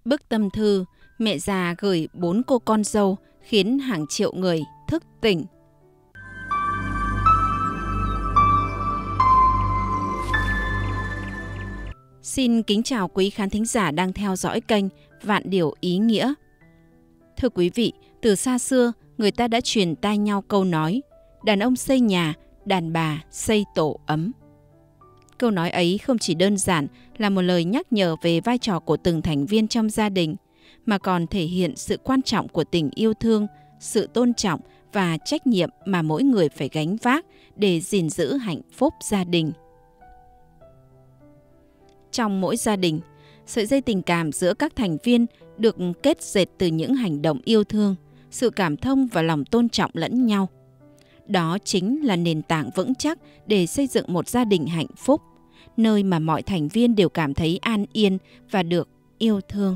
Bức tâm thư mẹ già gửi 4 cô con dâu khiến hàng triệu người thức tỉnh. Xin kính chào quý khán thính giả đang theo dõi kênh Vạn Điều Ý Nghĩa. Thưa quý vị, từ xa xưa, người ta đã truyền tai nhau câu nói đàn ông xây nhà, đàn bà xây tổ ấm. Câu nói ấy không chỉ đơn giản là một lời nhắc nhở về vai trò của từng thành viên trong gia đình, mà còn thể hiện sự quan trọng của tình yêu thương, sự tôn trọng và trách nhiệm mà mỗi người phải gánh vác để gìn giữ hạnh phúc gia đình. Trong mỗi gia đình, sợi dây tình cảm giữa các thành viên được kết dệt từ những hành động yêu thương, sự cảm thông và lòng tôn trọng lẫn nhau. Đó chính là nền tảng vững chắc để xây dựng một gia đình hạnh phúc, nơi mà mọi thành viên đều cảm thấy an yên và được yêu thương.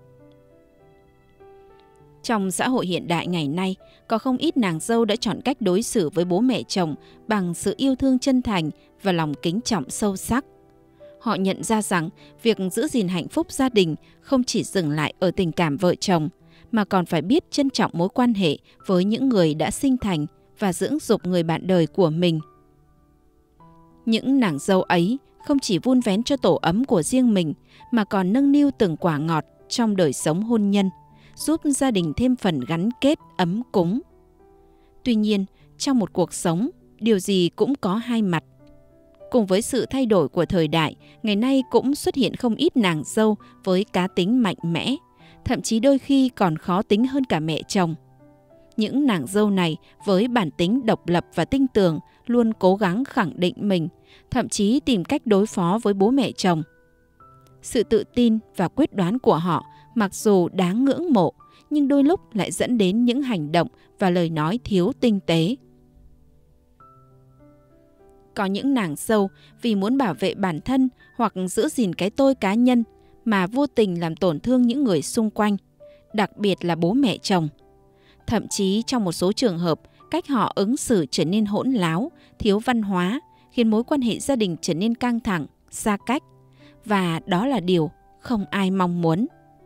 Trong xã hội hiện đại ngày nay, có không ít nàng dâu đã chọn cách đối xử với bố mẹ chồng bằng sự yêu thương chân thành và lòng kính trọng sâu sắc. Họ nhận ra rằng việc giữ gìn hạnh phúc gia đình không chỉ dừng lại ở tình cảm vợ chồng, mà còn phải biết trân trọng mối quan hệ với những người đã sinh thành và dưỡng dục người bạn đời của mình. Những nàng dâu ấy không chỉ vun vén cho tổ ấm của riêng mình, mà còn nâng niu từng quả ngọt trong đời sống hôn nhân, giúp gia đình thêm phần gắn kết ấm cúng. Tuy nhiên, trong một cuộc sống, điều gì cũng có hai mặt. Cùng với sự thay đổi của thời đại, ngày nay cũng xuất hiện không ít nàng dâu với cá tính mạnh mẽ, thậm chí đôi khi còn khó tính hơn cả mẹ chồng. Những nàng dâu này với bản tính độc lập và tinh tường luôn cố gắng khẳng định mình, thậm chí tìm cách đối phó với bố mẹ chồng. Sự tự tin và quyết đoán của họ mặc dù đáng ngưỡng mộ, nhưng đôi lúc lại dẫn đến những hành động và lời nói thiếu tinh tế. Có những nàng dâu vì muốn bảo vệ bản thân hoặc giữ gìn cái tôi cá nhân mà vô tình làm tổn thương những người xung quanh, đặc biệt là bố mẹ chồng. Thậm chí trong một số trường hợp, cách họ ứng xử trở nên hỗn láo, thiếu văn hóa, khiến mối quan hệ gia đình trở nên căng thẳng, xa cách. Và đó là điều không ai mong muốn.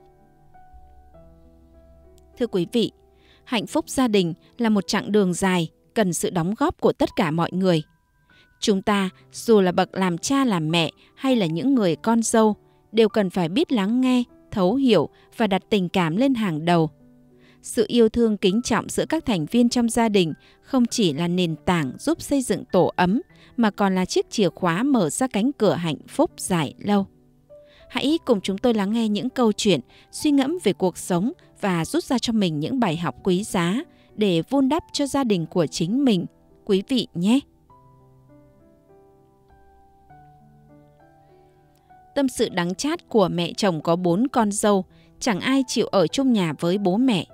Thưa quý vị, hạnh phúc gia đình là một chặng đường dài, cần sự đóng góp của tất cả mọi người. Chúng ta, dù là bậc làm cha làm mẹ hay là những người con dâu, đều cần phải biết lắng nghe, thấu hiểu và đặt tình cảm lên hàng đầu. Sự yêu thương kính trọng giữa các thành viên trong gia đình không chỉ là nền tảng giúp xây dựng tổ ấm, mà còn là chiếc chìa khóa mở ra cánh cửa hạnh phúc dài lâu. Hãy cùng chúng tôi lắng nghe những câu chuyện, suy ngẫm về cuộc sống và rút ra cho mình những bài học quý giá để vun đắp cho gia đình của chính mình, quý vị nhé! Tâm sự đắng chát của mẹ chồng có 4 con dâu, chẳng ai chịu ở chung nhà với bố mẹ.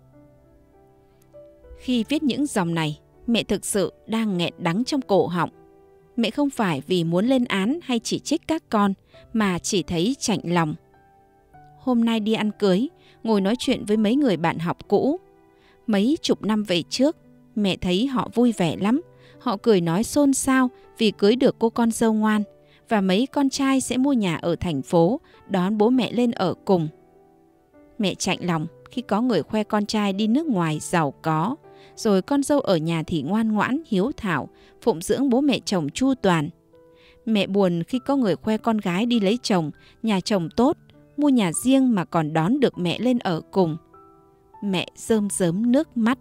Khi viết những dòng này, mẹ thực sự đang nghẹn đắng trong cổ họng. Mẹ không phải vì muốn lên án hay chỉ trích các con, mà chỉ thấy chạnh lòng. Hôm nay đi ăn cưới, ngồi nói chuyện với mấy người bạn học cũ. Mấy chục năm về trước, mẹ thấy họ vui vẻ lắm. Họ cười nói xôn xao vì cưới được cô con dâu ngoan, và mấy con trai sẽ mua nhà ở thành phố, đón bố mẹ lên ở cùng. Mẹ chạnh lòng khi có người khoe con trai đi nước ngoài giàu có, rồi con dâu ở nhà thì ngoan ngoãn, hiếu thảo, phụng dưỡng bố mẹ chồng chu toàn. Mẹ buồn khi có người khoe con gái đi lấy chồng, nhà chồng tốt, mua nhà riêng mà còn đón được mẹ lên ở cùng. Mẹ rơm rớm nước mắt.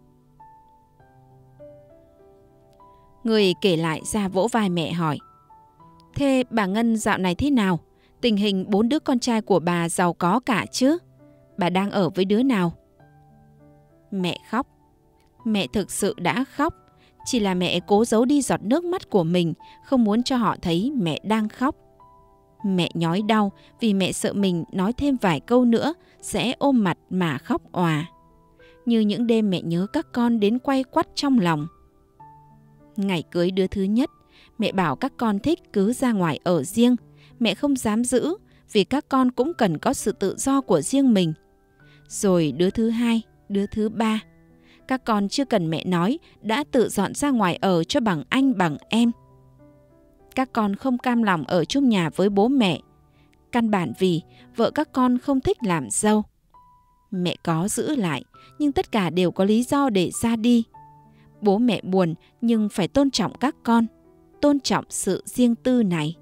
Người kể lại ra vỗ vai mẹ hỏi: "Thế bà Ngân dạo này thế nào? Tình hình 4 đứa con trai của bà giàu có cả chứ? Bà đang ở với đứa nào?" Mẹ khóc. Mẹ thực sự đã khóc. Chỉ là mẹ cố giấu đi giọt nước mắt của mình, không muốn cho họ thấy mẹ đang khóc. Mẹ nhói đau vì mẹ sợ mình nói thêm vài câu nữa sẽ ôm mặt mà khóc òa. Như những đêm mẹ nhớ các con đến quay quắt trong lòng. Ngày cưới đứa thứ nhất, mẹ bảo các con thích cứ ra ngoài ở riêng. Mẹ không dám giữ vì các con cũng cần có sự tự do của riêng mình. Rồi đứa thứ hai, đứa thứ ba, các con chưa cần mẹ nói đã tự dọn ra ngoài ở cho bằng anh bằng em. Các con không cam lòng ở chung nhà với bố mẹ. Căn bản vì vợ các con không thích làm dâu. Mẹ có giữ lại, nhưng tất cả đều có lý do để ra đi. Bố mẹ buồn nhưng phải tôn trọng các con, tôn trọng sự riêng tư này.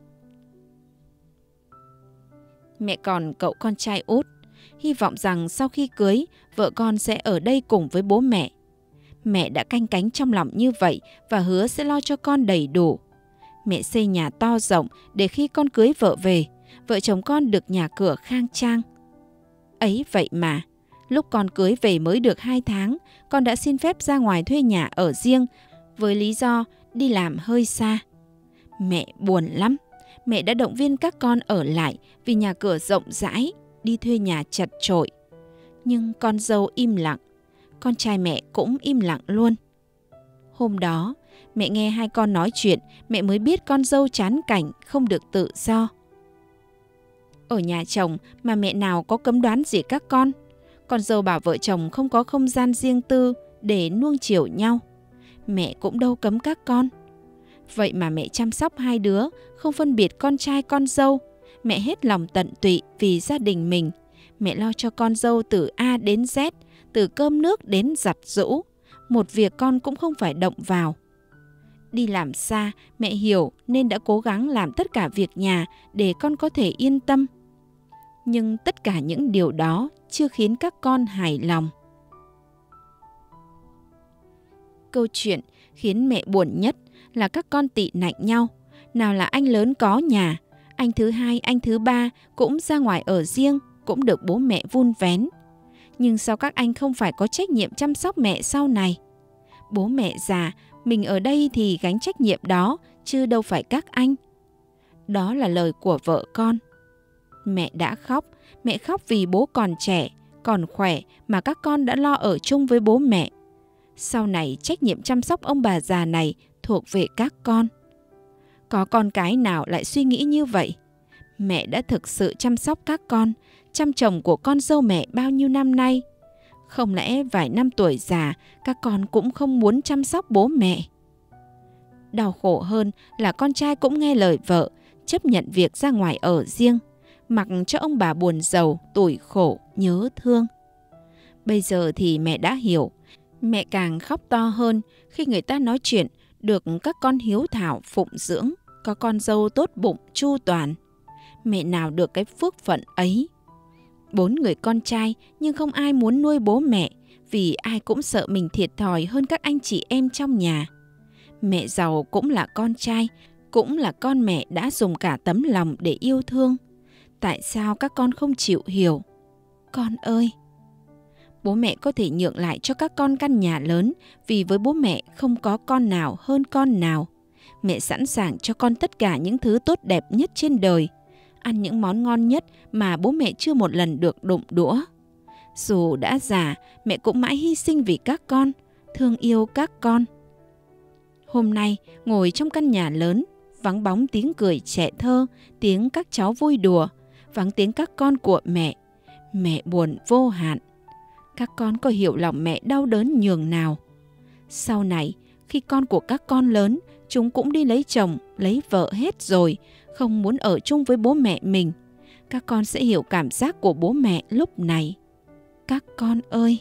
Mẹ còn cậu con trai út, hy vọng rằng sau khi cưới, vợ con sẽ ở đây cùng với bố mẹ. Mẹ đã canh cánh trong lòng như vậy và hứa sẽ lo cho con đầy đủ. Mẹ xây nhà to rộng để khi con cưới vợ về, vợ chồng con được nhà cửa khang trang. Ấy vậy mà, lúc con cưới về mới được 2 tháng, con đã xin phép ra ngoài thuê nhà ở riêng với lý do đi làm hơi xa. Mẹ buồn lắm. Mẹ đã động viên các con ở lại vì nhà cửa rộng rãi, đi thuê nhà chật chội. Nhưng con dâu im lặng, con trai mẹ cũng im lặng luôn. Hôm đó, mẹ nghe hai con nói chuyện, mẹ mới biết con dâu chán cảnh không được tự do. Ở nhà chồng mà mẹ nào có cấm đoán gì các con. Con dâu bảo vợ chồng không có không gian riêng tư để nuông chiều nhau. Mẹ cũng đâu cấm các con. Vậy mà mẹ chăm sóc hai đứa, không phân biệt con trai con dâu. Mẹ hết lòng tận tụy vì gia đình mình. Mẹ lo cho con dâu từ A đến Z, từ cơm nước đến giặt giũ. Một việc con cũng không phải động vào. Đi làm xa, mẹ hiểu nên đã cố gắng làm tất cả việc nhà để con có thể yên tâm. Nhưng tất cả những điều đó chưa khiến các con hài lòng. Câu chuyện khiến mẹ buồn nhất là các con tị nạnh nhau. Nào là anh lớn có nhà, anh thứ hai, anh thứ ba cũng ra ngoài ở riêng, cũng được bố mẹ vun vén. Nhưng sao các anh không phải có trách nhiệm chăm sóc mẹ sau này? Bố mẹ già, mình ở đây thì gánh trách nhiệm đó, chứ đâu phải các anh. Đó là lời của vợ con. Mẹ đã khóc, mẹ khóc vì bố còn trẻ, còn khỏe mà các con đã lo ở chung với bố mẹ. Sau này trách nhiệm chăm sóc ông bà già này thuộc về các con. Có con cái nào lại suy nghĩ như vậy? Mẹ đã thực sự chăm sóc các con, chăm chồng của con dâu mẹ bao nhiêu năm nay. Không lẽ vài năm tuổi già, các con cũng không muốn chăm sóc bố mẹ? Đau khổ hơn là con trai cũng nghe lời vợ, chấp nhận việc ra ngoài ở riêng, mặc cho ông bà buồn rầu, tủi khổ, nhớ thương. Bây giờ thì mẹ đã hiểu. Mẹ càng khóc to hơn khi người ta nói chuyện được các con hiếu thảo phụng dưỡng, có con dâu tốt bụng chu toàn. Mẹ nào được cái phước phận ấy. 4 người con trai nhưng không ai muốn nuôi bố mẹ vì ai cũng sợ mình thiệt thòi hơn các anh chị em trong nhà. Mẹ giàu cũng là con trai, cũng là con mẹ đã dùng cả tấm lòng để yêu thương. Tại sao các con không chịu hiểu? Con ơi! Bố mẹ có thể nhượng lại cho các con căn nhà lớn vì với bố mẹ không có con nào hơn con nào. Mẹ sẵn sàng cho con tất cả những thứ tốt đẹp nhất trên đời. Ăn những món ngon nhất mà bố mẹ chưa một lần được đụng đũa. Dù đã già, mẹ cũng mãi hy sinh vì các con, thương yêu các con. Hôm nay, ngồi trong căn nhà lớn, vắng bóng tiếng cười trẻ thơ, tiếng các cháu vui đùa, vắng tiếng các con của mẹ. Mẹ buồn vô hạn. Các con có hiểu lòng mẹ đau đớn nhường nào? Sau này, khi con của các con lớn, chúng cũng đi lấy chồng, lấy vợ hết rồi, không muốn ở chung với bố mẹ mình. Các con sẽ hiểu cảm giác của bố mẹ lúc này. Các con ơi!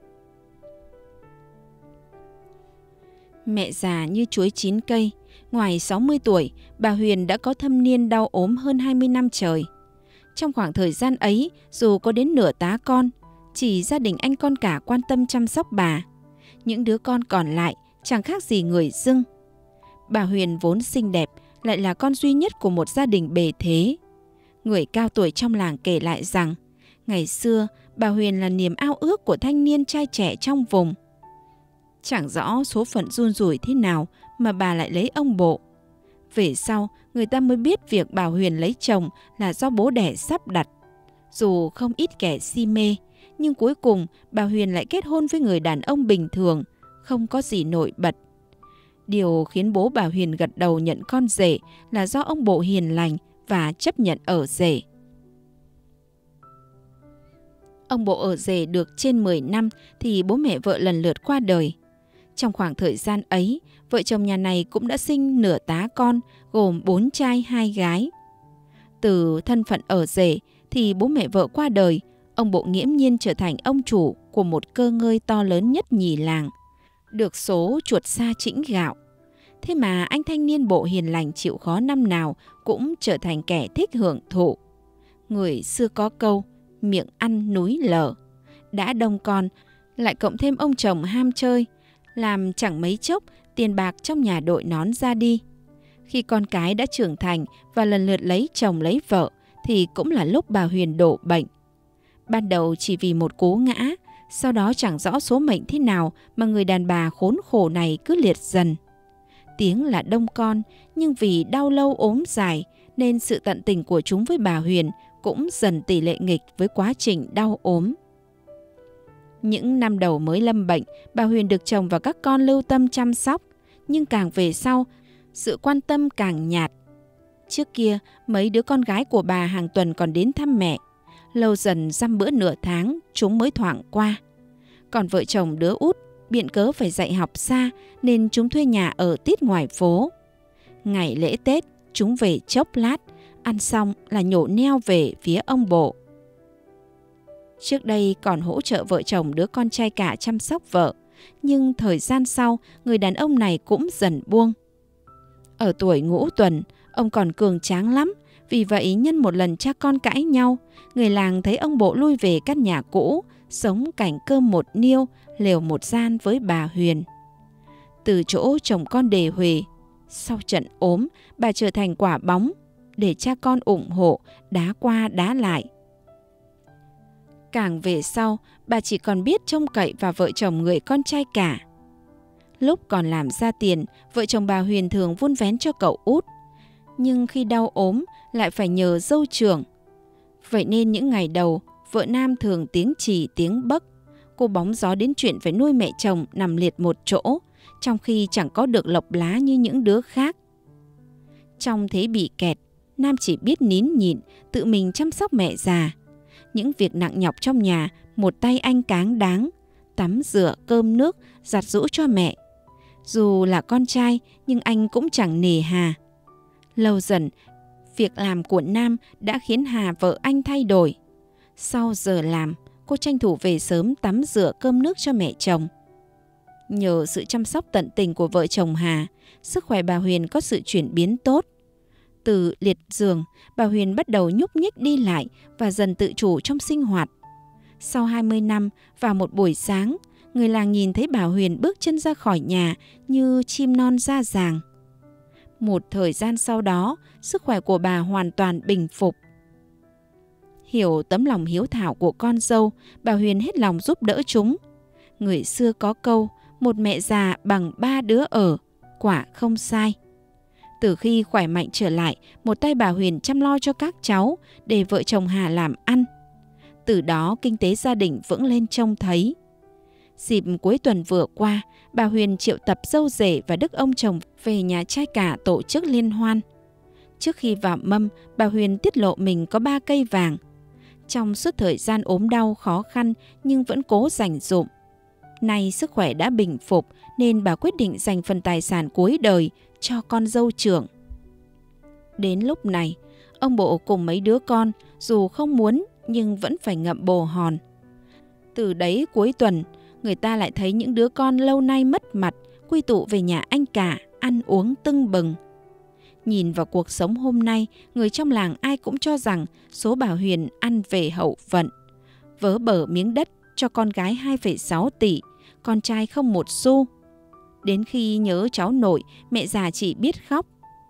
Mẹ già như chuối chín cây. Ngoài 60 tuổi, bà Huyền đã có thâm niên đau ốm hơn 20 năm trời. Trong khoảng thời gian ấy, dù có đến nửa tá con, chỉ gia đình anh con cả quan tâm chăm sóc bà. Những đứa con còn lại chẳng khác gì người dưng. Bà Huyền vốn xinh đẹp, lại là con duy nhất của một gia đình bề thế. Người cao tuổi trong làng kể lại rằng, ngày xưa bà Huyền là niềm ao ước của thanh niên trai trẻ trong vùng. Chẳng rõ số phận run rủi thế nào mà bà lại lấy ông bộ. Về sau, người ta mới biết việc bà Huyền lấy chồng là do bố đẻ sắp đặt. Dù không ít kẻ si mê, nhưng cuối cùng bà Huyền lại kết hôn với người đàn ông bình thường, không có gì nổi bật. Điều khiến bố bà Huyền gật đầu nhận con rể là do ông bộ hiền lành và chấp nhận ở rể. Ông bộ ở rể được trên 10 năm thì bố mẹ vợ lần lượt qua đời. Trong khoảng thời gian ấy, vợ chồng nhà này cũng đã sinh nửa tá con, gồm 4 trai 2 gái. Từ thân phận ở rể thì bố mẹ vợ qua đời, ông Bộ nghiễm nhiên trở thành ông chủ của một cơ ngơi to lớn nhất nhì làng, được số chuột sa chĩnh gạo. Thế mà anh thanh niên Bộ hiền lành chịu khó năm nào cũng trở thành kẻ thích hưởng thụ. Người xưa có câu, miệng ăn núi lở. Đã đông con, lại cộng thêm ông chồng ham chơi, làm chẳng mấy chốc tiền bạc trong nhà đội nón ra đi. Khi con cái đã trưởng thành và lần lượt lấy chồng lấy vợ thì cũng là lúc bà Huyền đổ bệnh. Ban đầu chỉ vì một cú ngã, sau đó chẳng rõ số mệnh thế nào mà người đàn bà khốn khổ này cứ liệt dần. Tiếng là đông con, nhưng vì đau lâu ốm dài nên sự tận tình của chúng với bà Huyền cũng dần tỷ lệ nghịch với quá trình đau ốm. Những năm đầu mới lâm bệnh, bà Huyền được chồng và các con lưu tâm chăm sóc, nhưng càng về sau, sự quan tâm càng nhạt. Trước kia, mấy đứa con gái của bà hàng tuần còn đến thăm mẹ. Lâu dần dăm bữa nửa tháng, chúng mới thoảng qua. Còn vợ chồng đứa út, biện cớ phải dạy học xa nên chúng thuê nhà ở tít ngoài phố. Ngày lễ Tết, chúng về chốc lát, ăn xong là nhổ neo về phía ông Bộ. Trước đây còn hỗ trợ vợ chồng đứa con trai cả chăm sóc vợ, nhưng thời gian sau, người đàn ông này cũng dần buông. Ở tuổi ngũ tuần, ông còn cường tráng lắm, vì vậy nhân một lần cha con cãi nhau, người làng thấy ông Bộ lui về căn nhà cũ, sống cảnh cơm một niêu, lều một gian với bà Huyền. Từ chỗ chồng con đề huề, sau trận ốm, bà trở thành quả bóng, để cha con ủng hộ, đá qua đá lại. Càng về sau, bà chỉ còn biết trông cậy vào vợ chồng người con trai cả. Lúc còn làm ra tiền, vợ chồng bà Huyền thường vun vén cho cậu út. Nhưng khi đau ốm, lại phải nhờ dâu trưởng. Vậy nên những ngày đầu, vợ Nam thường tiếng chì tiếng bấc. Cô bóng gió đến chuyện phải nuôi mẹ chồng nằm liệt một chỗ, trong khi chẳng có được lộc lá như những đứa khác. Trong thế bị kẹt, Nam chỉ biết nín nhịn, tự mình chăm sóc mẹ già. Những việc nặng nhọc trong nhà, một tay anh cáng đáng, tắm rửa, cơm nước, giặt giũ cho mẹ. Dù là con trai, nhưng anh cũng chẳng nề hà. Lâu dần, việc làm của Nam đã khiến Hà vợ anh thay đổi. Sau giờ làm, cô tranh thủ về sớm tắm rửa cơm nước cho mẹ chồng. Nhờ sự chăm sóc tận tình của vợ chồng Hà, sức khỏe bà Huyền có sự chuyển biến tốt. Từ liệt giường, bà Huyền bắt đầu nhúc nhích đi lại và dần tự chủ trong sinh hoạt. Sau 20 năm, vào một buổi sáng, người làng nhìn thấy bà Huyền bước chân ra khỏi nhà như chim non ra giàng. Một thời gian sau đó, sức khỏe của bà hoàn toàn bình phục. Hiểu tấm lòng hiếu thảo của con dâu, bà Huyền hết lòng giúp đỡ chúng. Người xưa có câu, một mẹ già bằng 3 đứa ở, quả không sai. Từ khi khỏe mạnh trở lại, một tay bà Huyền chăm lo cho các cháu để vợ chồng Hà làm ăn. Từ đó kinh tế gia đình vững lên trông thấy. Dịp cuối tuần vừa qua, bà Huyền triệu tập dâu rể và đức ông chồng về nhà trai cả tổ chức liên hoan. Trước khi vào mâm, bà Huyền tiết lộ mình có 3 cây vàng. Trong suốt thời gian ốm đau khó khăn nhưng vẫn cố dành dụm. Nay sức khỏe đã bình phục nên bà quyết định dành phần tài sản cuối đời cho con dâu trưởng. Đến lúc này, ông Bộ cùng mấy đứa con dù không muốn nhưng vẫn phải ngậm bồ hòn. Từ đấy cuối tuần, người ta lại thấy những đứa con lâu nay mất mặt quy tụ về nhà anh cả ăn uống tưng bừng. Nhìn vào cuộc sống hôm nay, người trong làng ai cũng cho rằng số bà Huyền ăn về hậu vận. Vớ bở miếng đất cho con gái 2,6 tỷ, con trai không một xu. Đến khi nhớ cháu nội, mẹ già chỉ biết khóc.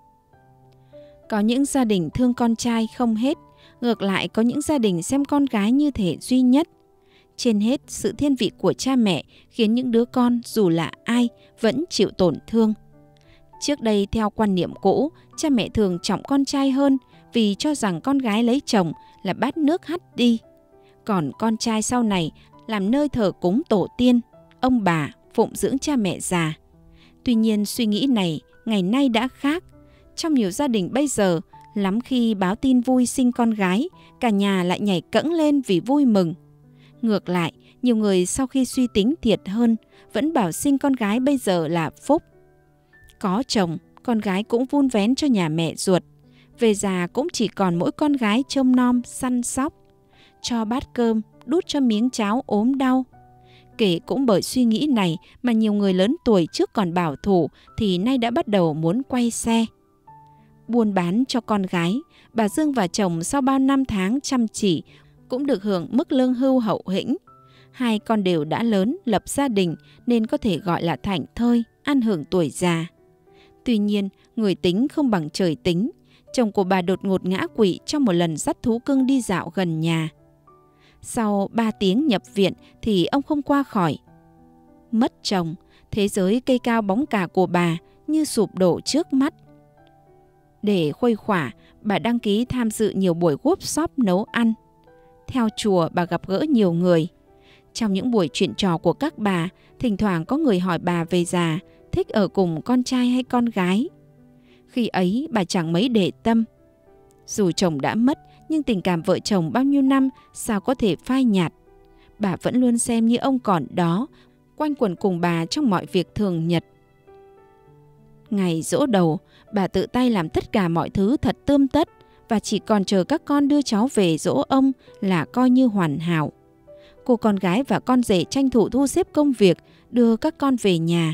Có những gia đình thương con trai không hết, ngược lại có những gia đình xem con gái như thể duy nhất. Trên hết, sự thiên vị của cha mẹ khiến những đứa con dù là ai vẫn chịu tổn thương. Trước đây theo quan niệm cũ, cha mẹ thường trọng con trai hơn vì cho rằng con gái lấy chồng là bát nước hắt đi. Còn con trai sau này làm nơi thờ cúng tổ tiên, ông bà, phụng dưỡng cha mẹ già. Tuy nhiên suy nghĩ này ngày nay đã khác. Trong nhiều gia đình bây giờ, lắm khi báo tin vui sinh con gái, cả nhà lại nhảy cẫng lên vì vui mừng. Ngược lại, nhiều người sau khi suy tính thiệt hơn, vẫn bảo sinh con gái bây giờ là phúc. Có chồng, con gái cũng vun vén cho nhà mẹ ruột. về già cũng chỉ còn mỗi con gái trông nom săn sóc, cho bát cơm, đút cho miếng cháo ốm đau. Kể cũng bởi suy nghĩ này mà nhiều người lớn tuổi trước còn bảo thủ thì nay đã bắt đầu muốn quay xe. Buôn bán cho con gái, bà Dương và chồng sau bao năm tháng chăm chỉ cũng được hưởng mức lương hưu hậu hĩnh. Hai con đều đã lớn, lập gia đình nên có thể gọi là thảnh thơi, ăn hưởng tuổi già. Tuy nhiên, người tính không bằng trời tính. Chồng của bà đột ngột ngã quỵ trong một lần dắt thú cưng đi dạo gần nhà. Sau 3 tiếng nhập viện thì ông không qua khỏi. Mất chồng, thế giới cây cao bóng cả của bà như sụp đổ trước mắt. Để khuây khỏa, bà đăng ký tham dự nhiều buổi workshop nấu ăn. Theo chùa, bà gặp gỡ nhiều người. Trong những buổi chuyện trò của các bà, thỉnh thoảng có người hỏi bà về già, thích ở cùng con trai hay con gái. Khi ấy bà chẳng mấy để tâm. Dù chồng đã mất, nhưng tình cảm vợ chồng bao nhiêu năm sao có thể phai nhạt. Bà vẫn luôn xem như ông còn đó, quanh quẩn cùng bà trong mọi việc thường nhật. Ngày giỗ đầu, bà tự tay làm tất cả mọi thứ thật tươm tất và chỉ còn chờ các con đưa cháu về giỗ ông là coi như hoàn hảo. Cô con gái và con rể tranh thủ thu xếp công việc, đưa các con về nhà.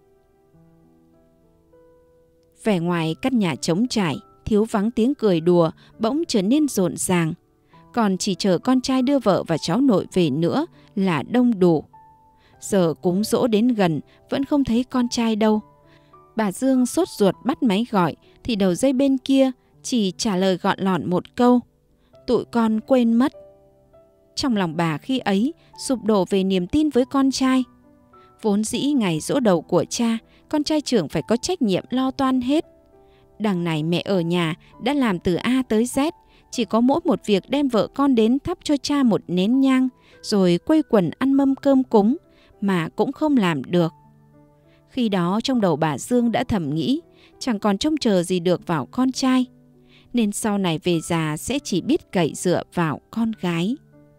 Vẻ ngoài căn nhà trống trải, thiếu vắng tiếng cười đùa, bỗng trở nên rộn ràng. Còn chỉ chờ con trai đưa vợ và cháu nội về nữa là đông đủ. Giờ cúng giỗ đến gần, vẫn không thấy con trai đâu. Bà Dương sốt ruột bắt máy gọi, thì đầu dây bên kia chỉ trả lời gọn lọn một câu: tụi con quên mất. Trong lòng bà khi ấy sụp đổ về niềm tin với con trai. Vốn dĩ ngày giỗ đầu của cha, con trai trưởng phải có trách nhiệm lo toan hết. Đằng này mẹ ở nhà đã làm từ A tới Z, chỉ có mỗi một việc đem vợ con đến thắp cho cha một nén nhang, rồi quây quần ăn mâm cơm cúng, mà cũng không làm được. Khi đó trong đầu bà Dương đã thầm nghĩ, chẳng còn trông chờ gì được vào con trai, nên sau này về già sẽ chỉ biết cậy dựa vào con gái.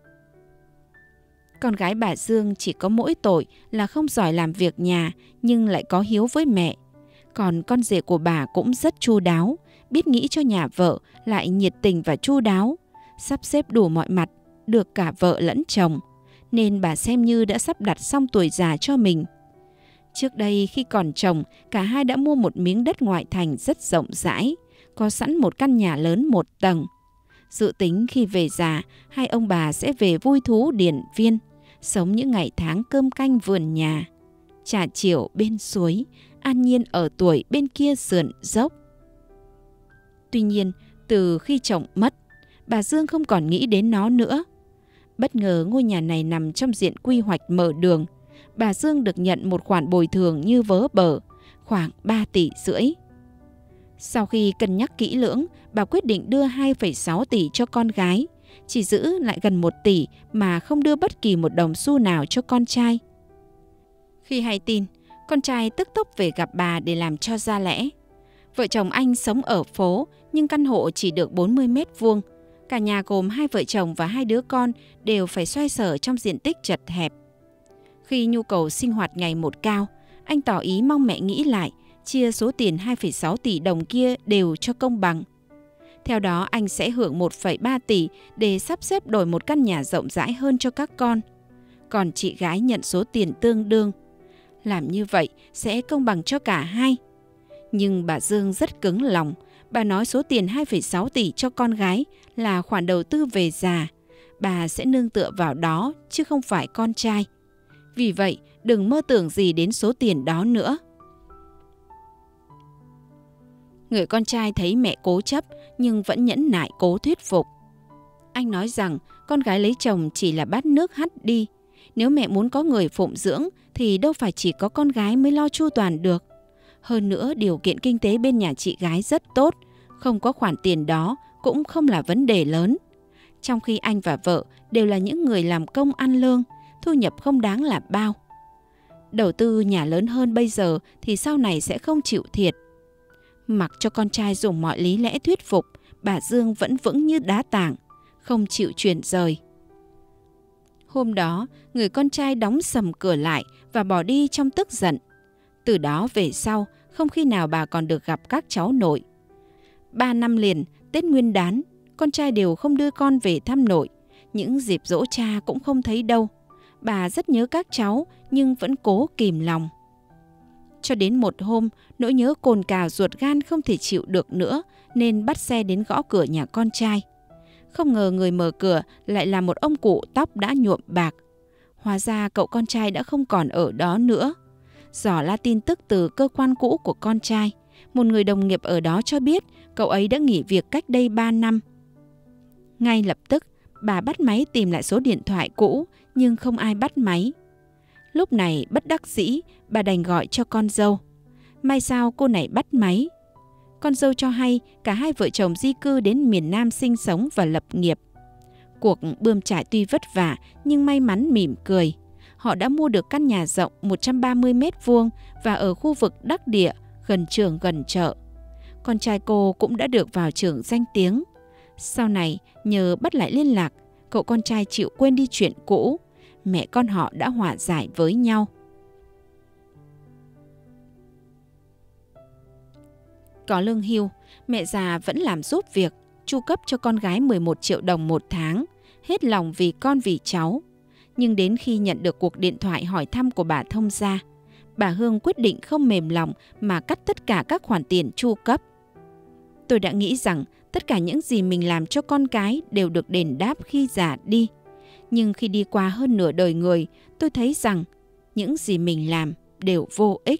Con gái bà Dương chỉ có mỗi tội là không giỏi làm việc nhà nhưng lại có hiếu với mẹ. Còn con rể của bà cũng rất chu đáo, biết nghĩ cho nhà vợ, lại nhiệt tình và chu đáo, sắp xếp đủ mọi mặt, được cả vợ lẫn chồng, nên bà xem như đã sắp đặt xong tuổi già cho mình. Trước đây khi còn chồng, cả hai đã mua một miếng đất ngoại thành rất rộng rãi, có sẵn một căn nhà lớn 1 tầng. Dự tính khi về già, hai ông bà sẽ về vui thú điển viên, sống những ngày tháng cơm canh vườn nhà, trà chiều bên suối, an nhiên ở tuổi bên kia sườn dốc. Tuy nhiên, từ khi chồng mất, bà Dương không còn nghĩ đến nó nữa. Bất ngờ ngôi nhà này nằm trong diện quy hoạch mở đường. Bà Dương được nhận một khoản bồi thường như vớ bờ, khoảng 3,5 tỷ. Sau khi cân nhắc kỹ lưỡng, bà quyết định đưa 2,6 tỷ cho con gái, chỉ giữ lại gần 1 tỷ mà không đưa bất kỳ một đồng xu nào cho con trai. Khi hay tin, con trai tức tốc về gặp bà để làm cho ra lẽ. Vợ chồng anh sống ở phố nhưng căn hộ chỉ được 40 mét vuông. Cả nhà gồm 2 vợ chồng và 2 đứa con đều phải xoay sở trong diện tích chật hẹp. Khi nhu cầu sinh hoạt ngày một cao, anh tỏ ý mong mẹ nghĩ lại, chia số tiền 2,6 tỷ đồng kia đều cho công bằng. Theo đó anh sẽ hưởng 1,3 tỷ để sắp xếp đổi một căn nhà rộng rãi hơn cho các con. Còn chị gái nhận số tiền tương đương. Làm như vậy sẽ công bằng cho cả hai. Nhưng bà Dương rất cứng lòng. Bà nói số tiền 2,6 tỷ cho con gái là khoản đầu tư về già. Bà sẽ nương tựa vào đó chứ không phải con trai. Vì vậy đừng mơ tưởng gì đến số tiền đó nữa. Người con trai thấy mẹ cố chấp nhưng vẫn nhẫn nại cố thuyết phục. Anh nói rằng con gái lấy chồng chỉ là bát nước hắt đi. Nếu mẹ muốn có người phụng dưỡng thì đâu phải chỉ có con gái mới lo chu toàn được. Hơn nữa điều kiện kinh tế bên nhà chị gái rất tốt, không có khoản tiền đó cũng không là vấn đề lớn. Trong khi anh và vợ đều là những người làm công ăn lương, thu nhập không đáng là bao. Đầu tư nhà lớn hơn bây giờ thì sau này sẽ không chịu thiệt. Mặc cho con trai dùng mọi lý lẽ thuyết phục, bà Dương vẫn vững như đá tảng, không chịu chuyển rời. Hôm đó, người con trai đóng sầm cửa lại và bỏ đi trong tức giận. Từ đó về sau, không khi nào bà còn được gặp các cháu nội. 3 năm liền, Tết Nguyên đán, con trai đều không đưa con về thăm nội. Những dịp giỗ cha cũng không thấy đâu. Bà rất nhớ các cháu nhưng vẫn cố kìm lòng. Cho đến một hôm, nỗi nhớ cồn cào ruột gan không thể chịu được nữa nên bắt xe đến gõ cửa nhà con trai. Không ngờ người mở cửa lại là một ông cụ tóc đã nhuộm bạc. Hóa ra cậu con trai đã không còn ở đó nữa. Dò la tin tức từ cơ quan cũ của con trai, một người đồng nghiệp ở đó cho biết cậu ấy đã nghỉ việc cách đây 3 năm. Ngay lập tức, bà bắt máy tìm lại số điện thoại cũ nhưng không ai bắt máy. Lúc này bất đắc dĩ, bà đành gọi cho con dâu. May sao cô này bắt máy. Con dâu cho hay cả hai vợ chồng di cư đến miền Nam sinh sống và lập nghiệp. Cuộc bươn trải tuy vất vả nhưng may mắn mỉm cười. Họ đã mua được căn nhà rộng 130 m² và ở khu vực đắc địa, gần trường gần chợ. Con trai cô cũng đã được vào trường danh tiếng. Sau này, nhờ bắt lại liên lạc, cậu con trai chịu quên đi chuyện cũ. Mẹ con họ đã hòa giải với nhau. Có lương hưu, mẹ già vẫn làm giúp việc, chu cấp cho con gái 11 triệu đồng một tháng, hết lòng vì con vì cháu. Nhưng đến khi nhận được cuộc điện thoại hỏi thăm của bà thông gia, bà Hương quyết định không mềm lòng mà cắt tất cả các khoản tiền chu cấp. Tôi đã nghĩ rằng tất cả những gì mình làm cho con cái đều được đền đáp khi già đi. Nhưng khi đi qua hơn nửa đời người, tôi thấy rằng những gì mình làm đều vô ích.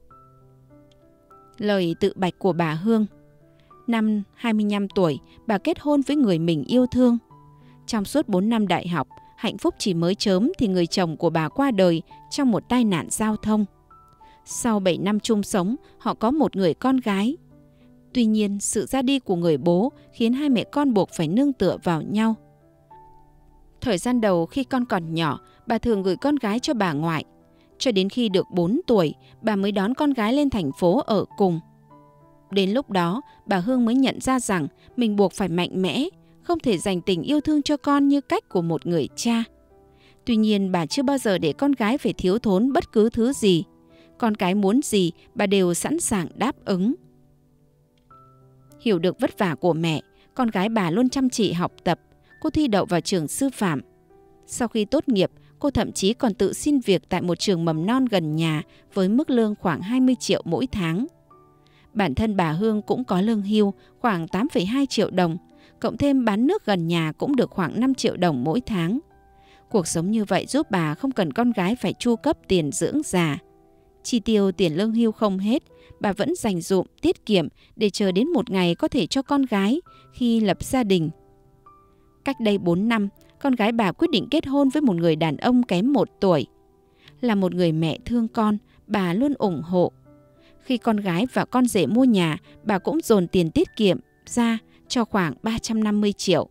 Lời tự bạch của bà Hương. Năm 25 tuổi, bà kết hôn với người mình yêu thương. Trong suốt 4 năm đại học, hạnh phúc chỉ mới chớm thì người chồng của bà qua đời trong một tai nạn giao thông. Sau 7 năm chung sống, họ có một người con gái. Tuy nhiên, sự ra đi của người bố khiến hai mẹ con buộc phải nương tựa vào nhau. Thời gian đầu khi con còn nhỏ, bà thường gửi con gái cho bà ngoại. Cho đến khi được 4 tuổi, bà mới đón con gái lên thành phố ở cùng. Đến lúc đó, bà Hương mới nhận ra rằng mình buộc phải mạnh mẽ, không thể dành tình yêu thương cho con như cách của một người cha. Tuy nhiên, bà chưa bao giờ để con gái phải thiếu thốn bất cứ thứ gì. Con cái muốn gì, bà đều sẵn sàng đáp ứng. Hiểu được vất vả của mẹ, con gái bà luôn chăm chỉ học tập. Cô thi đậu vào trường sư phạm. Sau khi tốt nghiệp, cô thậm chí còn tự xin việc tại một trường mầm non gần nhà với mức lương khoảng 20 triệu mỗi tháng. Bản thân bà Hương cũng có lương hưu khoảng 8,2 triệu đồng, cộng thêm bán nước gần nhà cũng được khoảng 5 triệu đồng mỗi tháng. Cuộc sống như vậy giúp bà không cần con gái phải chu cấp tiền dưỡng già. Chi tiêu tiền lương hưu không hết, bà vẫn dành dụm, tiết kiệm để chờ đến một ngày có thể cho con gái khi lập gia đình. Cách đây 4 năm, con gái bà quyết định kết hôn với một người đàn ông kém 1 tuổi. Là một người mẹ thương con, bà luôn ủng hộ. Khi con gái và con rể mua nhà, bà cũng dồn tiền tiết kiệm ra cho khoảng 350 triệu.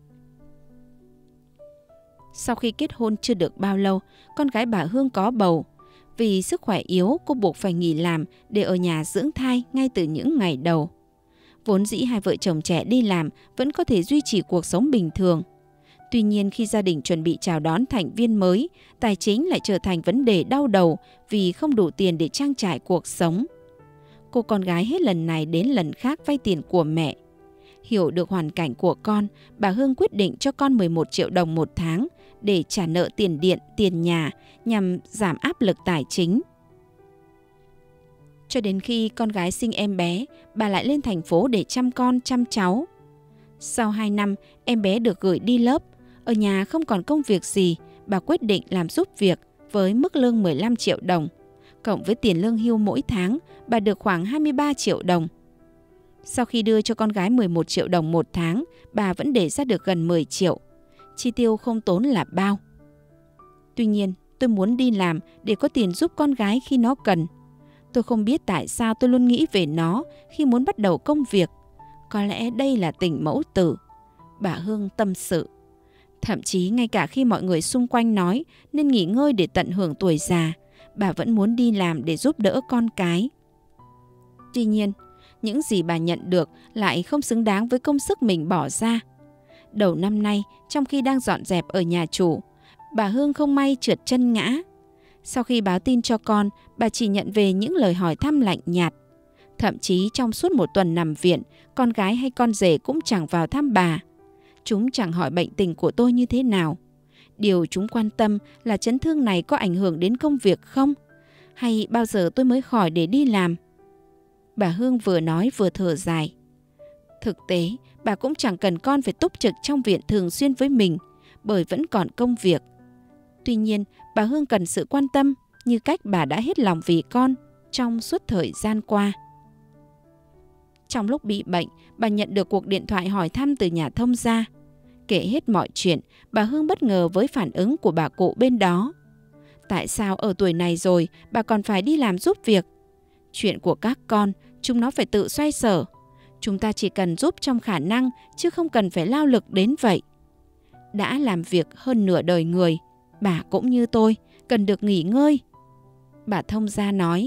Sau khi kết hôn chưa được bao lâu, con gái bà Hương có bầu. Vì sức khỏe yếu, cô buộc phải nghỉ làm để ở nhà dưỡng thai ngay từ những ngày đầu. Vốn dĩ hai vợ chồng trẻ đi làm vẫn có thể duy trì cuộc sống bình thường. Tuy nhiên khi gia đình chuẩn bị chào đón thành viên mới, tài chính lại trở thành vấn đề đau đầu vì không đủ tiền để trang trải cuộc sống. Cô con gái hết lần này đến lần khác vay tiền của mẹ. Hiểu được hoàn cảnh của con, bà Hương quyết định cho con 11 triệu đồng một tháng để trả nợ tiền điện, tiền nhà nhằm giảm áp lực tài chính. Cho đến khi con gái sinh em bé, bà lại lên thành phố để chăm con, chăm cháu. Sau 2 năm, em bé được gửi đi lớp. Ở nhà không còn công việc gì, bà quyết định làm giúp việc với mức lương 15 triệu đồng. Cộng với tiền lương hưu mỗi tháng, bà được khoảng 23 triệu đồng. Sau khi đưa cho con gái 11 triệu đồng một tháng, bà vẫn để ra được gần 10 triệu. Chi tiêu không tốn là bao. Tuy nhiên, tôi muốn đi làm để có tiền giúp con gái khi nó cần. Tôi không biết tại sao tôi luôn nghĩ về nó khi muốn bắt đầu công việc. Có lẽ đây là tình mẫu tử. Bà Hương tâm sự. Thậm chí ngay cả khi mọi người xung quanh nói nên nghỉ ngơi để tận hưởng tuổi già, bà vẫn muốn đi làm để giúp đỡ con cái. Tuy nhiên, những gì bà nhận được lại không xứng đáng với công sức mình bỏ ra. Đầu năm nay, trong khi đang dọn dẹp ở nhà chủ, bà Hương không may trượt chân ngã. Sau khi báo tin cho con, bà chỉ nhận về những lời hỏi thăm lạnh nhạt. Thậm chí trong suốt một tuần nằm viện, con gái hay con rể cũng chẳng vào thăm bà. Chúng chẳng hỏi bệnh tình của tôi như thế nào. Điều chúng quan tâm là chấn thương này có ảnh hưởng đến công việc không? Hay bao giờ tôi mới khỏi để đi làm? Bà Hương vừa nói vừa thở dài. Thực tế, bà cũng chẳng cần con phải túc trực trong viện thường xuyên với mình, bởi vẫn còn công việc. Tuy nhiên, bà Hương cần sự quan tâm như cách bà đã hết lòng vì con trong suốt thời gian qua. Trong lúc bị bệnh, bà nhận được cuộc điện thoại hỏi thăm từ nhà thông gia. Kể hết mọi chuyện, bà Hương bất ngờ với phản ứng của bà cụ bên đó. Tại sao ở tuổi này rồi bà còn phải đi làm giúp việc? Chuyện của các con, chúng nó phải tự xoay sở. Chúng ta chỉ cần giúp trong khả năng, chứ không cần phải lao lực đến vậy. Đã làm việc hơn nửa đời người, bà cũng như tôi, cần được nghỉ ngơi. Bà thông gia nói.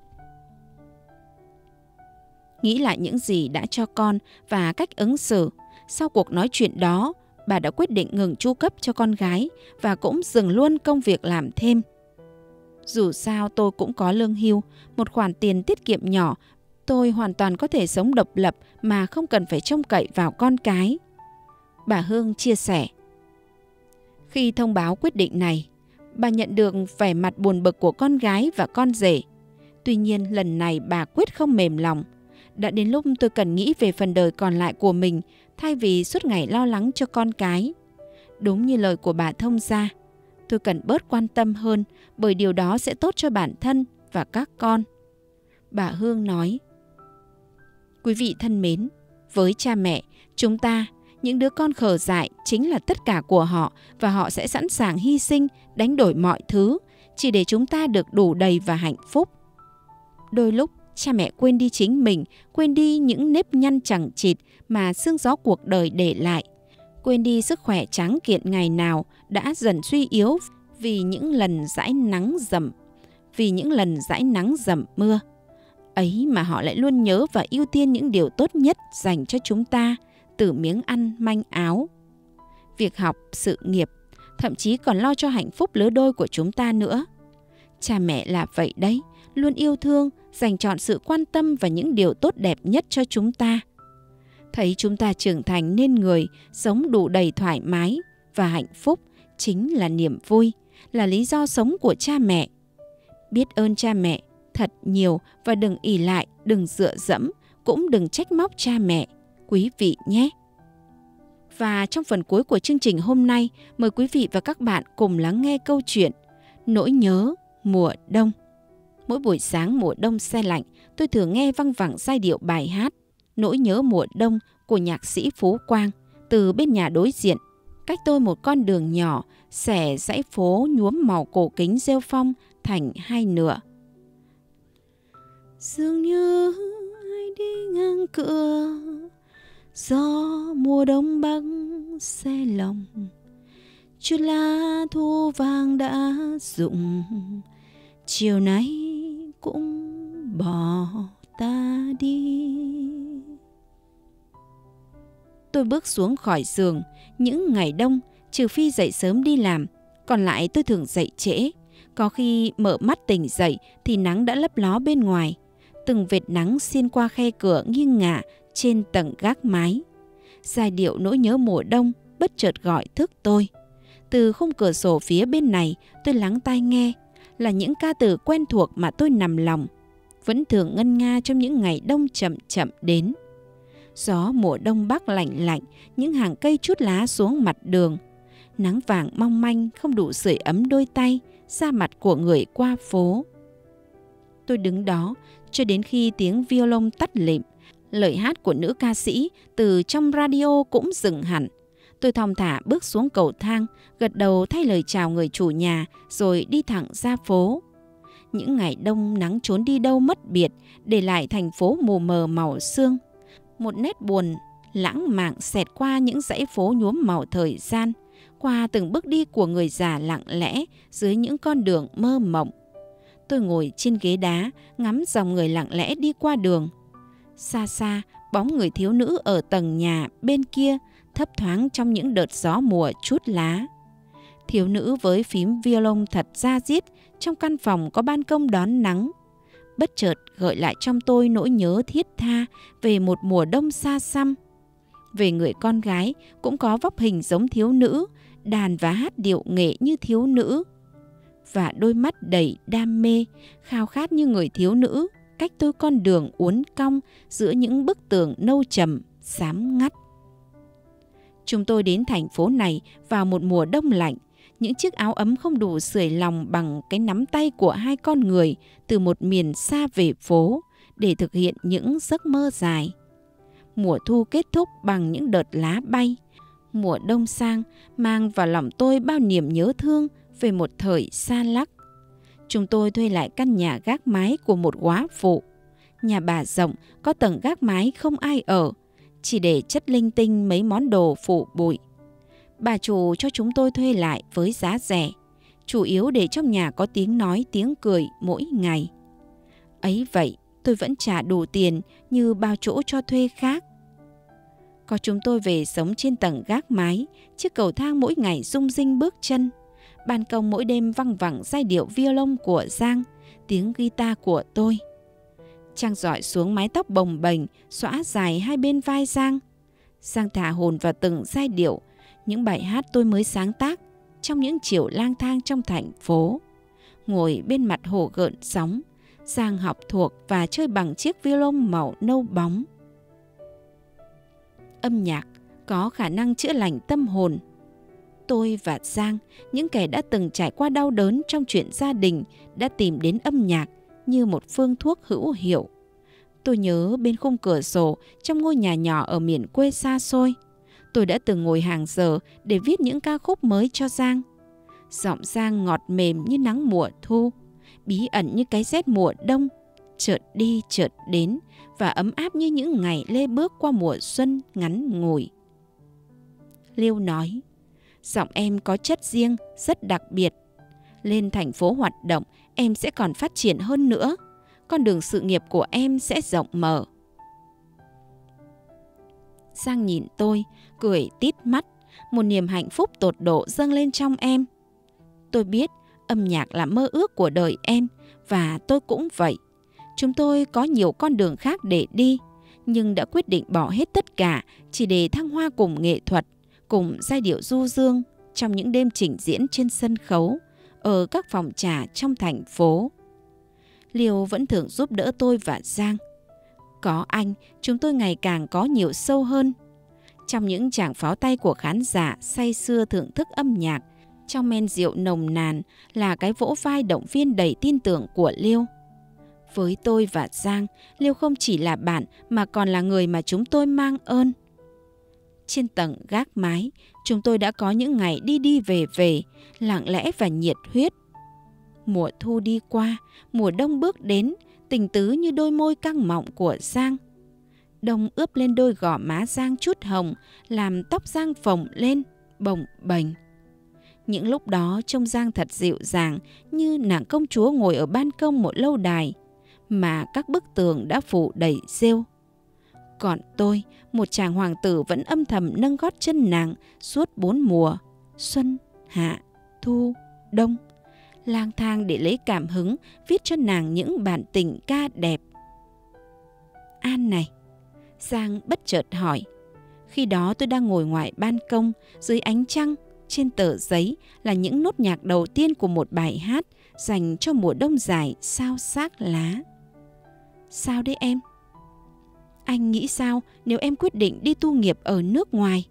Nghĩ lại những gì đã cho con và cách ứng xử, sau cuộc nói chuyện đó, bà đã quyết định ngừng chu cấp cho con gái và cũng dừng luôn công việc làm thêm. Dù sao tôi cũng có lương hưu, một khoản tiền tiết kiệm nhỏ, tôi hoàn toàn có thể sống độc lập mà không cần phải trông cậy vào con cái. Bà Hương chia sẻ. Khi thông báo quyết định này, bà nhận được vẻ mặt buồn bực của con gái và con rể. Tuy nhiên lần này bà quyết không mềm lòng. Đã đến lúc tôi cần nghĩ về phần đời còn lại của mình thay vì suốt ngày lo lắng cho con cái. Đúng như lời của bà thông gia, tôi cần bớt quan tâm hơn bởi điều đó sẽ tốt cho bản thân và các con. Bà Hương nói. Quý vị thân mến, với cha mẹ, chúng ta, những đứa con khờ dại chính là tất cả của họ và họ sẽ sẵn sàng hy sinh, đánh đổi mọi thứ chỉ để chúng ta được đủ đầy và hạnh phúc. Đôi lúc, cha mẹ quên đi chính mình, quên đi những nếp nhăn chằng chịt mà sương gió cuộc đời để lại. Quên đi sức khỏe tráng kiện ngày nào đã dần suy yếu vì những lần dãi nắng dầm mưa. Ấy mà họ lại luôn nhớ và ưu tiên những điều tốt nhất dành cho chúng ta, từ miếng ăn manh áo, việc học, sự nghiệp, thậm chí còn lo cho hạnh phúc lứa đôi của chúng ta nữa. Cha mẹ là vậy đấy, luôn yêu thương, dành trọn sự quan tâm và những điều tốt đẹp nhất cho chúng ta. Thấy chúng ta trưởng thành nên người, sống đủ đầy thoải mái và hạnh phúc chính là niềm vui, là lý do sống của cha mẹ. Biết ơn cha mẹ thật nhiều và đừng ỷ lại, đừng dựa dẫm, cũng đừng trách móc cha mẹ, quý vị nhé. Và trong phần cuối của chương trình hôm nay, mời quý vị và các bạn cùng lắng nghe câu chuyện Nỗi nhớ mùa đông. Mỗi buổi sáng mùa đông se lạnh, tôi thường nghe văng vẳng giai điệu bài hát Nỗi nhớ mùa đông của nhạc sĩ Phú Quang từ bên nhà đối diện. Cách tôi một con đường nhỏ, xẻ dãy phố nhuốm màu cổ kính rêu phong thành hai nửa. Dường như ai đi ngang cửa, gió mùa đông bắc xe lòng, chút lá thu vàng đã rụng, chiều nay cũng bỏ ta đi. Tôi bước xuống khỏi giường. Những ngày đông, trừ phi dậy sớm đi làm, còn lại tôi thường dậy trễ. Có khi mở mắt tỉnh dậy thì nắng đã lấp ló bên ngoài. Từng vệt nắng xiên qua khe cửa nghiêng ngả trên tầng gác mái. Giai điệu nỗi nhớ mùa đông bất chợt gọi thức tôi. Từ khung cửa sổ phía bên này, tôi lắng tai nghe, là những ca từ quen thuộc mà tôi nằm lòng, vẫn thường ngân nga trong những ngày đông chậm chậm đến. Gió mùa đông bắc lạnh lạnh, những hàng cây trút lá xuống mặt đường. Nắng vàng mong manh không đủ sưởi ấm đôi tay, da mặt của người qua phố. Tôi đứng đó cho đến khi tiếng violon tắt lịm, lời hát của nữ ca sĩ từ trong radio cũng dừng hẳn. Tôi thong thả bước xuống cầu thang, gật đầu thay lời chào người chủ nhà rồi đi thẳng ra phố. Những ngày đông nắng trốn đi đâu mất biệt, để lại thành phố mù mờ màu sương. Một nét buồn lãng mạn xẹt qua những dãy phố nhuốm màu thời gian, qua từng bước đi của người già lặng lẽ dưới những con đường mơ mộng. Tôi ngồi trên ghế đá, ngắm dòng người lặng lẽ đi qua đường. Xa xa, bóng người thiếu nữ ở tầng nhà bên kia thấp thoáng trong những đợt gió mùa trút lá. Thiếu nữ với phím violon thật da diết trong căn phòng có ban công đón nắng. bất chợt gợi lại trong tôi nỗi nhớ thiết tha về một mùa đông xa xăm, về người con gái cũng có vóc hình giống thiếu nữ, đàn và hát điệu nghệ như thiếu nữ, và đôi mắt đầy đam mê, khao khát như người thiếu nữ, cách tôi con đường uốn cong giữa những bức tường nâu trầm, xám ngắt. Chúng tôi đến thành phố này vào một mùa đông lạnh. Những chiếc áo ấm không đủ sưởi lòng bằng cái nắm tay của hai con người từ một miền xa về phố để thực hiện những giấc mơ dài. Mùa thu kết thúc bằng những đợt lá bay. Mùa đông sang mang vào lòng tôi bao niềm nhớ thương về một thời xa lắc. Chúng tôi thuê lại căn nhà gác mái của một góa phụ. Nhà bà rộng, có tầng gác mái không ai ở, chỉ để chất linh tinh mấy món đồ phủ bụi. Bà chủ cho chúng tôi thuê lại với giá rẻ, chủ yếu để trong nhà có tiếng nói tiếng cười mỗi ngày. Ấy vậy, tôi vẫn trả đủ tiền như bao chỗ cho thuê khác. Có chúng tôi về sống trên tầng gác mái, chiếc cầu thang mỗi ngày rung rinh bước chân, ban công mỗi đêm văng vẳng giai điệu violon của Giang, tiếng guitar của tôi. Trăng rọi xuống mái tóc bồng bềnh xõa dài hai bên vai Giang. Giang thả hồn vào từng giai điệu, những bài hát tôi mới sáng tác trong những chiều lang thang trong thành phố. Ngồi bên mặt hồ gợn sóng, Giang học thuộc và chơi bằng chiếc violon màu nâu bóng. Âm nhạc có khả năng chữa lành tâm hồn. Tôi và Giang, những kẻ đã từng trải qua đau đớn trong chuyện gia đình, đã tìm đến âm nhạc như một phương thuốc hữu hiệu. Tôi nhớ bên khung cửa sổ trong ngôi nhà nhỏ ở miền quê xa xôi, tôi đã từng ngồi hàng giờ để viết những ca khúc mới cho Giang. Giọng Giang ngọt mềm như nắng mùa thu, bí ẩn như cái rét mùa đông, chợt đi chợt đến và ấm áp như những ngày lê bước qua mùa xuân ngắn ngủi. Liêu nói, giọng em có chất riêng, rất đặc biệt. Lên thành phố hoạt động, em sẽ còn phát triển hơn nữa. Con đường sự nghiệp của em sẽ rộng mở. Giang nhìn tôi, cười tít mắt, một niềm hạnh phúc tột độ dâng lên trong em. Tôi biết âm nhạc là mơ ước của đời em, và tôi cũng vậy. Chúng tôi có nhiều con đường khác để đi, nhưng đã quyết định bỏ hết tất cả chỉ để thăng hoa cùng nghệ thuật, cùng giai điệu du dương trong những đêm trình diễn trên sân khấu, ở các phòng trà trong thành phố. Liêu vẫn thường giúp đỡ tôi và Giang. Có anh, chúng tôi ngày càng có nhiều sâu hơn. Trong những tràng pháo tay của khán giả say sưa thưởng thức âm nhạc, trong men rượu nồng nàn là cái vỗ vai động viên đầy tin tưởng của Liêu. Với tôi và Giang, Liêu không chỉ là bạn mà còn là người mà chúng tôi mang ơn. Trên tầng gác mái, chúng tôi đã có những ngày đi đi về về, lặng lẽ và nhiệt huyết. Mùa thu đi qua, mùa đông bước đến, tình tứ như đôi môi căng mọng của Giang. Đông ướp lên đôi gò má Giang chút hồng, làm tóc Giang phồng lên, bồng bềnh. Những lúc đó trông Giang thật dịu dàng, như nàng công chúa ngồi ở ban công một lâu đài, mà các bức tường đã phủ đầy rêu. Còn tôi, một chàng hoàng tử vẫn âm thầm nâng gót chân nàng suốt 4 mùa, xuân, hạ, thu, đông, lang thang để lấy cảm hứng viết cho nàng những bản tình ca đẹp. An này, Giang bất chợt hỏi. Khi đó tôi đang ngồi ngoài ban công, dưới ánh trăng, trên tờ giấy là những nốt nhạc đầu tiên của một bài hát dành cho mùa đông dài sao xác lá. Sao đấy em? Anh nghĩ sao nếu em quyết định đi tu nghiệp ở nước ngoài?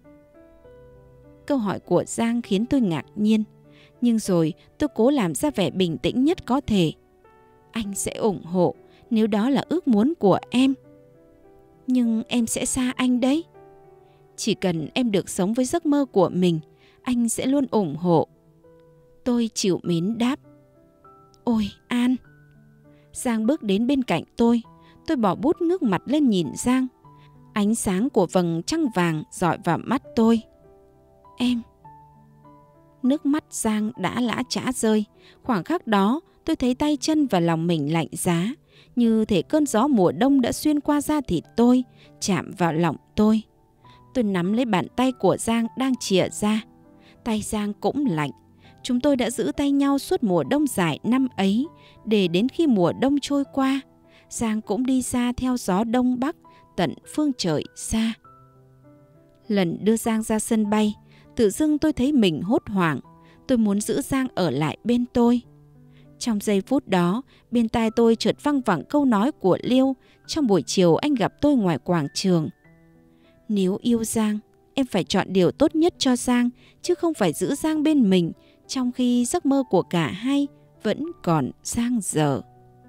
Câu hỏi của Giang khiến tôi ngạc nhiên, nhưng rồi tôi cố làm ra vẻ bình tĩnh nhất có thể. Anh sẽ ủng hộ nếu đó là ước muốn của em. Nhưng em sẽ xa anh đấy. Chỉ cần em được sống với giấc mơ của mình, anh sẽ luôn ủng hộ. Tôi chịu mến đáp. Ôi An! Giang bước đến bên cạnh tôi bỏ bút ngước mặt lên nhìn Giang. Ánh sáng của vầng trăng vàng dọi vào mắt tôi. Em! Nước mắt Giang đã lã chã rơi. Khoảng khắc đó tôi thấy tay chân và lòng mình lạnh giá, như thể cơn gió mùa đông đã xuyên qua da thịt tôi, chạm vào lòng tôi. Tôi nắm lấy bàn tay của Giang đang chìa ra. Tay Giang cũng lạnh. Chúng tôi đã giữ tay nhau suốt mùa đông dài năm ấy, để đến khi mùa đông trôi qua, Giang cũng đi xa theo gió đông bắc tận phương trời xa. Lần đưa Giang ra sân bay, tự dưng tôi thấy mình hốt hoảng. Tôi muốn giữ Giang ở lại bên tôi. Trong giây phút đó, bên tai tôi chợt văng vẳng câu nói của Liêu trong buổi chiều anh gặp tôi ngoài quảng trường. Nếu yêu Giang, em phải chọn điều tốt nhất cho Giang, chứ không phải giữ Giang bên mình, trong khi giấc mơ của cả hai vẫn còn dang dở.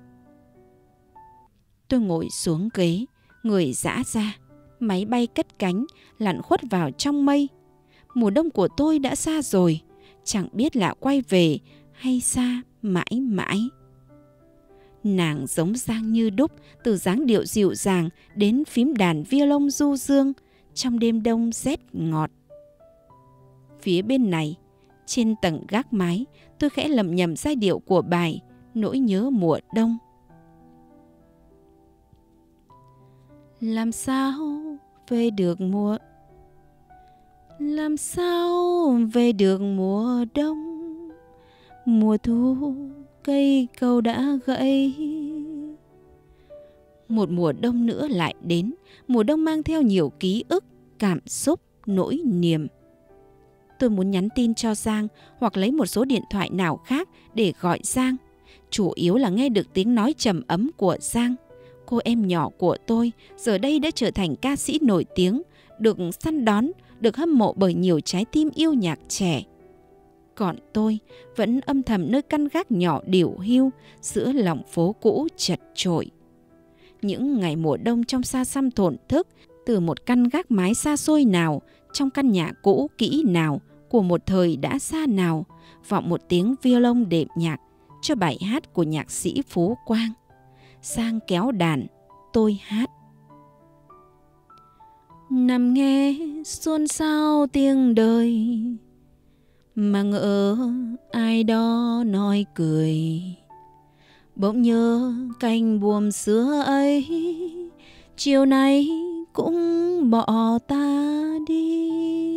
Tôi ngồi xuống ghế, người giã ra. Máy bay cất cánh, lặn khuất vào trong mây. Mùa đông của tôi đã xa rồi, chẳng biết là quay về hay xa mãi mãi. Nàng giống Giang như đúc, từ dáng điệu dịu dàng đến phím đàn violon du dương trong đêm đông rét ngọt. Phía bên này, trên tầng gác mái, tôi khẽ lẩm nhẩm giai điệu của bài Nỗi nhớ mùa đông. Làm sao về được mùa đông, mùa thu cây cầu đã gãy. Một mùa đông nữa lại đến, mùa đông mang theo nhiều ký ức, cảm xúc, nỗi niềm. Tôi muốn nhắn tin cho Giang hoặc lấy một số điện thoại nào khác để gọi Giang. Chủ yếu là nghe được tiếng nói trầm ấm của Giang. Cô em nhỏ của tôi giờ đây đã trở thành ca sĩ nổi tiếng, được săn đón, được hâm mộ bởi nhiều trái tim yêu nhạc trẻ. Còn tôi vẫn âm thầm nơi căn gác nhỏ đỉu hiu giữa lòng phố cũ chật chội. Những ngày mùa đông trong xa xăm thổn thức, từ một căn gác mái xa xôi nào, trong căn nhà cũ kỹ nào, của một thời đã xa nào, vọng một tiếng violon đệm nhạc cho bài hát của nhạc sĩ Phú Quang. Giang kéo đàn, tôi hát. Nằm nghe xôn xao tiếng đời, mà ngỡ ai đó nói cười. Bỗng nhớ cành buồm xưa ấy, chiều nay cũng bỏ ta đi.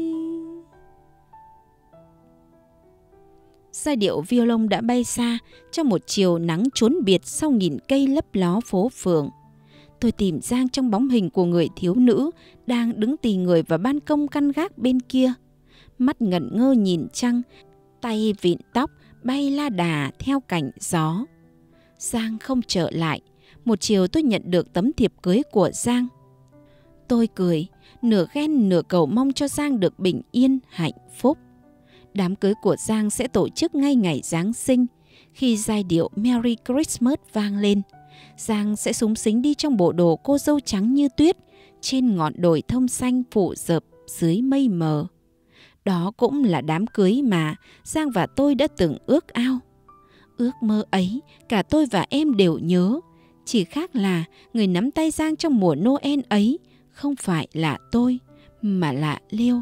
Giai điệu violon đã bay xa trong một chiều nắng chốn biệt sau nghìn cây lấp ló phố phường. Tôi tìm Giang trong bóng hình của người thiếu nữ đang đứng tì người vào ban công căn gác bên kia. Mắt ngẩn ngơ nhìn trăng, tay vịn tóc bay la đà theo cành gió. Giang không trở lại. Một chiều tôi nhận được tấm thiệp cưới của Giang. Tôi cười, nửa ghen nửa cầu mong cho Giang được bình yên, hạnh phúc. Đám cưới của Giang sẽ tổ chức ngay ngày Giáng sinh. Khi giai điệu Merry Christmas vang lên, Giang sẽ xúng xính đi trong bộ đồ cô dâu trắng như tuyết, trên ngọn đồi thông xanh phủ rợp dưới mây mờ. Đó cũng là đám cưới mà Giang và tôi đã từng ước ao. Ước mơ ấy cả tôi và em đều nhớ. Chỉ khác là người nắm tay Giang trong mùa Noel ấy không phải là tôi, mà là Liêu.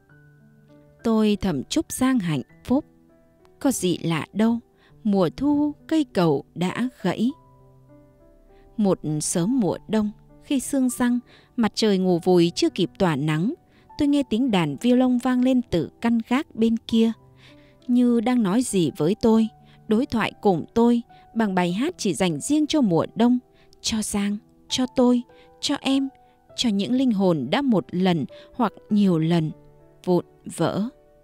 Tôi thầm chúc Giang hạnh phúc. Có gì lạ đâu, mùa thu cây cầu đã gãy. Một sớm mùa đông, khi sương giăng, mặt trời ngủ vùi chưa kịp tỏa nắng, tôi nghe tiếng đàn violon vang lên từ căn gác bên kia, như đang nói gì với tôi, đối thoại cùng tôi bằng bài hát chỉ dành riêng cho mùa đông, cho Giang, cho tôi, cho em, cho những linh hồn đã một lần hoặc nhiều lần vụn vỡ.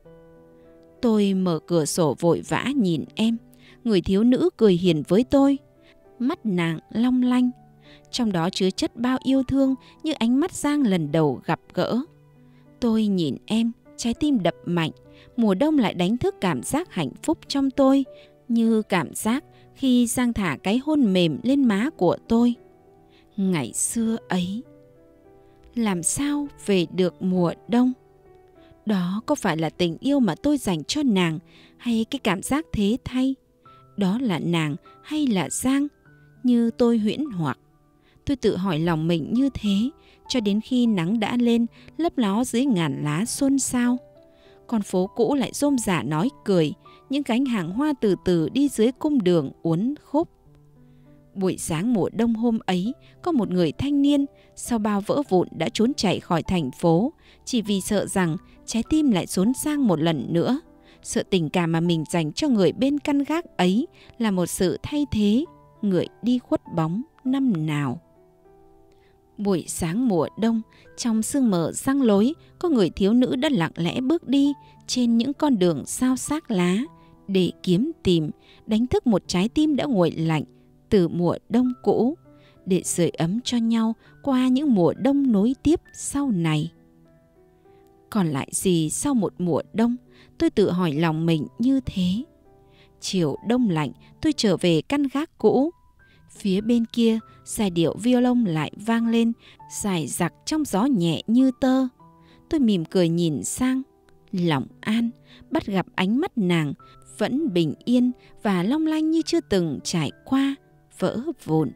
Tôi mở cửa sổ vội vã nhìn em, người thiếu nữ cười hiền với tôi. Mắt nàng long lanh, trong đó chứa chất bao yêu thương như ánh mắt Giang lần đầu gặp gỡ. Tôi nhìn em, trái tim đập mạnh. Mùa đông lại đánh thức cảm giác hạnh phúc trong tôi, như cảm giác khi Giang thả cái hôn mềm lên má của tôi. Ngày xưa ấy, làm sao về được mùa đông? Đó có phải là tình yêu mà tôi dành cho nàng, hay cái cảm giác thế thay? Đó là nàng hay là Giang? Như tôi huyễn hoặc. Tôi tự hỏi lòng mình như thế, cho đến khi nắng đã lên, lấp ló dưới ngàn lá xôn xao. Con phố cũ lại rôm rả nói cười, những cánh hàng hoa từ từ đi dưới cung đường uốn khúc. Buổi sáng mùa đông hôm ấy, có một người thanh niên sau bao vỡ vụn đã trốn chạy khỏi thành phố, chỉ vì sợ rằng trái tim lại xốn sang một lần nữa. Sợ tình cảm mà mình dành cho người bên căn gác ấy là một sự thay thế, người đi khuất bóng năm nào. Buổi sáng mùa đông, trong sương mờ giăng lối, có người thiếu nữ đã lặng lẽ bước đi trên những con đường xao xác lá để kiếm tìm, đánh thức một trái tim đã nguội lạnh từ mùa đông cũ, để sưởi ấm cho nhau qua những mùa đông nối tiếp sau này. Còn lại gì sau một mùa đông? Tôi tự hỏi lòng mình như thế. Chiều đông lạnh, tôi trở về căn gác cũ. Phía bên kia, giai điệu violon lại vang lên, rải rạc trong gió nhẹ như tơ. Tôi mỉm cười nhìn sang, lòng an, bắt gặp ánh mắt nàng vẫn bình yên và long lanh như chưa từng trải qua vỡ vụn.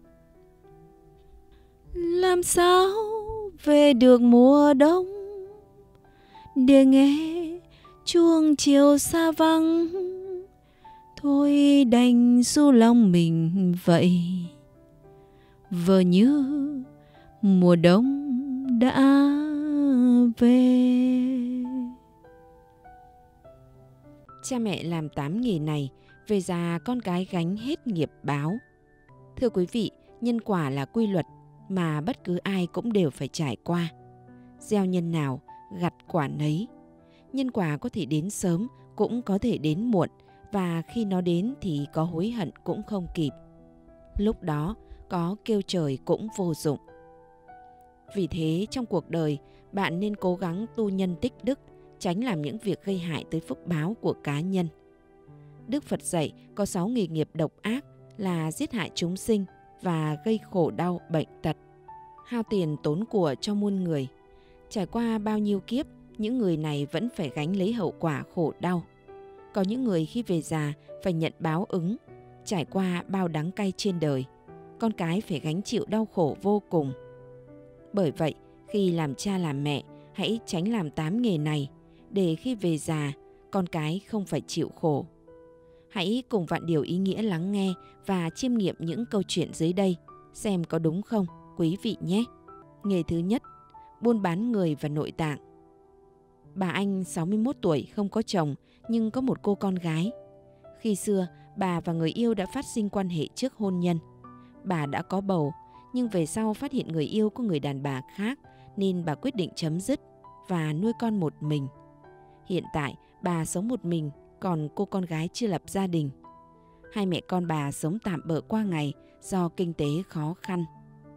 Làm sao về được mùa đông để nghe chuông chiều xa vắng, thôi đành du lòng mình vậy, vờ như mùa đông đã về. Cha mẹ làm 8 nghề này, về già con cái gánh hết nghiệp báo. Thưa quý vị, nhân quả là quy luật mà bất cứ ai cũng đều phải trải qua. Gieo nhân nào, gặt quả nấy. Nhân quả có thể đến sớm, cũng có thể đến muộn, và khi nó đến thì có hối hận cũng không kịp. Lúc đó có kêu trời cũng vô dụng. Vì thế trong cuộc đời, bạn nên cố gắng tu nhân tích đức, tránh làm những việc gây hại tới phúc báo của cá nhân. Đức Phật dạy có 6 nghề nghiệp độc ác là giết hại chúng sinh và gây khổ đau bệnh tật, hao tiền tốn của cho muôn người. Trải qua bao nhiêu kiếp, những người này vẫn phải gánh lấy hậu quả khổ đau. Có những người khi về già phải nhận báo ứng, trải qua bao đắng cay trên đời. Con cái phải gánh chịu đau khổ vô cùng. Bởi vậy, khi làm cha làm mẹ, hãy tránh làm 8 nghề này, để khi về già, con cái không phải chịu khổ. Hãy cùng Vạn Điều ý nghĩa lắng nghe và chiêm nghiệm những câu chuyện dưới đây, xem có đúng không quý vị nhé. Nghề thứ nhất, buôn bán người và nội tạng. Bà Anh 61 tuổi không có chồng nhưng có một cô con gái. Khi xưa, bà và người yêu đã phát sinh quan hệ trước hôn nhân. Bà đã có bầu, nhưng về sau phát hiện người yêu có người đàn bà khác nên bà quyết định chấm dứt và nuôi con một mình. Hiện tại, bà sống một mình, còn cô con gái chưa lập gia đình. Hai mẹ con bà sống tạm bợ qua ngày do kinh tế khó khăn.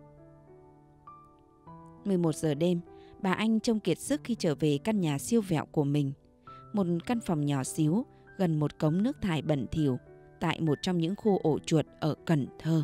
11 giờ đêm, bà Anh trông kiệt sức khi trở về căn nhà siêu vẹo của mình. Một căn phòng nhỏ xíu gần một cống nước thải bẩn thỉu tại một trong những khu ổ chuột ở Cần Thơ.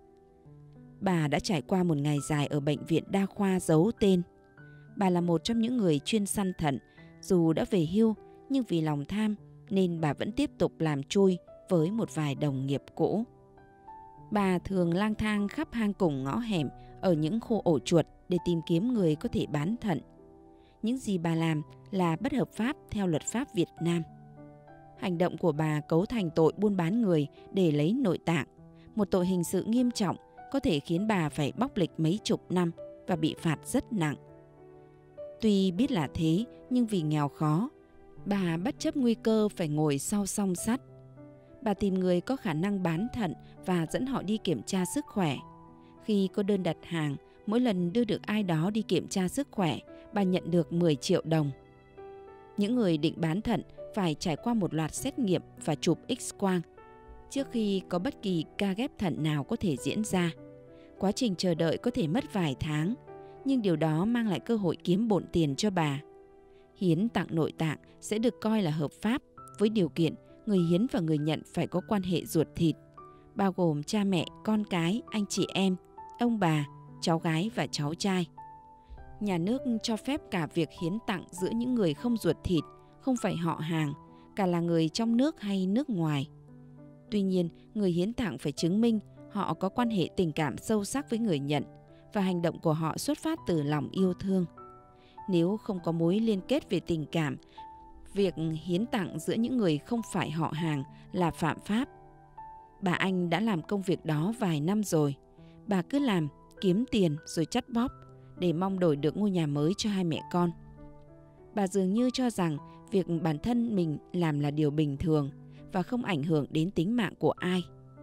Bà đã trải qua một ngày dài ở bệnh viện đa khoa giấu tên. Bà là một trong những người chuyên săn thận, dù đã về hưu nhưng vì lòng tham nên bà vẫn tiếp tục làm chui với một vài đồng nghiệp cũ. Bà thường lang thang khắp hang cùng ngõ hẻm ở những khu ổ chuột để tìm kiếm người có thể bán thận. Những gì bà làm là bất hợp pháp theo luật pháp Việt Nam. Hành động của bà cấu thành tội buôn bán người để lấy nội tạng, một tội hình sự nghiêm trọng có thể khiến bà phải bóc lịch mấy chục năm và bị phạt rất nặng. Tuy biết là thế, nhưng vì nghèo khó, bà bất chấp nguy cơ phải ngồi sau song sắt. Bà tìm người có khả năng bán thận và dẫn họ đi kiểm tra sức khỏe. Khi có đơn đặt hàng, mỗi lần đưa được ai đó đi kiểm tra sức khỏe, bà nhận được 10 triệu đồng. Những người định bán thận phải trải qua một loạt xét nghiệm và chụp X-quang trước khi có bất kỳ ca ghép thận nào có thể diễn ra. Quá trình chờ đợi có thể mất vài tháng, nhưng điều đó mang lại cơ hội kiếm bộn tiền cho bà. Hiến tặng nội tạng sẽ được coi là hợp pháp với điều kiện người hiến và người nhận phải có quan hệ ruột thịt, bao gồm cha mẹ, con cái, anh chị em, ông bà, cháu gái và cháu trai. Nhà nước cho phép cả việc hiến tặng giữa những người không ruột thịt, không phải họ hàng, cả là người trong nước hay nước ngoài. Tuy nhiên, người hiến tặng phải chứng minh họ có quan hệ tình cảm sâu sắc với người nhận và hành động của họ xuất phát từ lòng yêu thương. Nếu không có mối liên kết về tình cảm, việc hiến tặng giữa những người không phải họ hàng là phạm pháp. Bà Anh đã làm công việc đó vài năm rồi. Bà cứ làm, kiếm tiền rồi chắt bóp để mong đổi được ngôi nhà mới cho hai mẹ con. Bà dường như cho rằng việc bản thân mình làm là điều bình thường và không ảnh hưởng đến tính mạng của ai.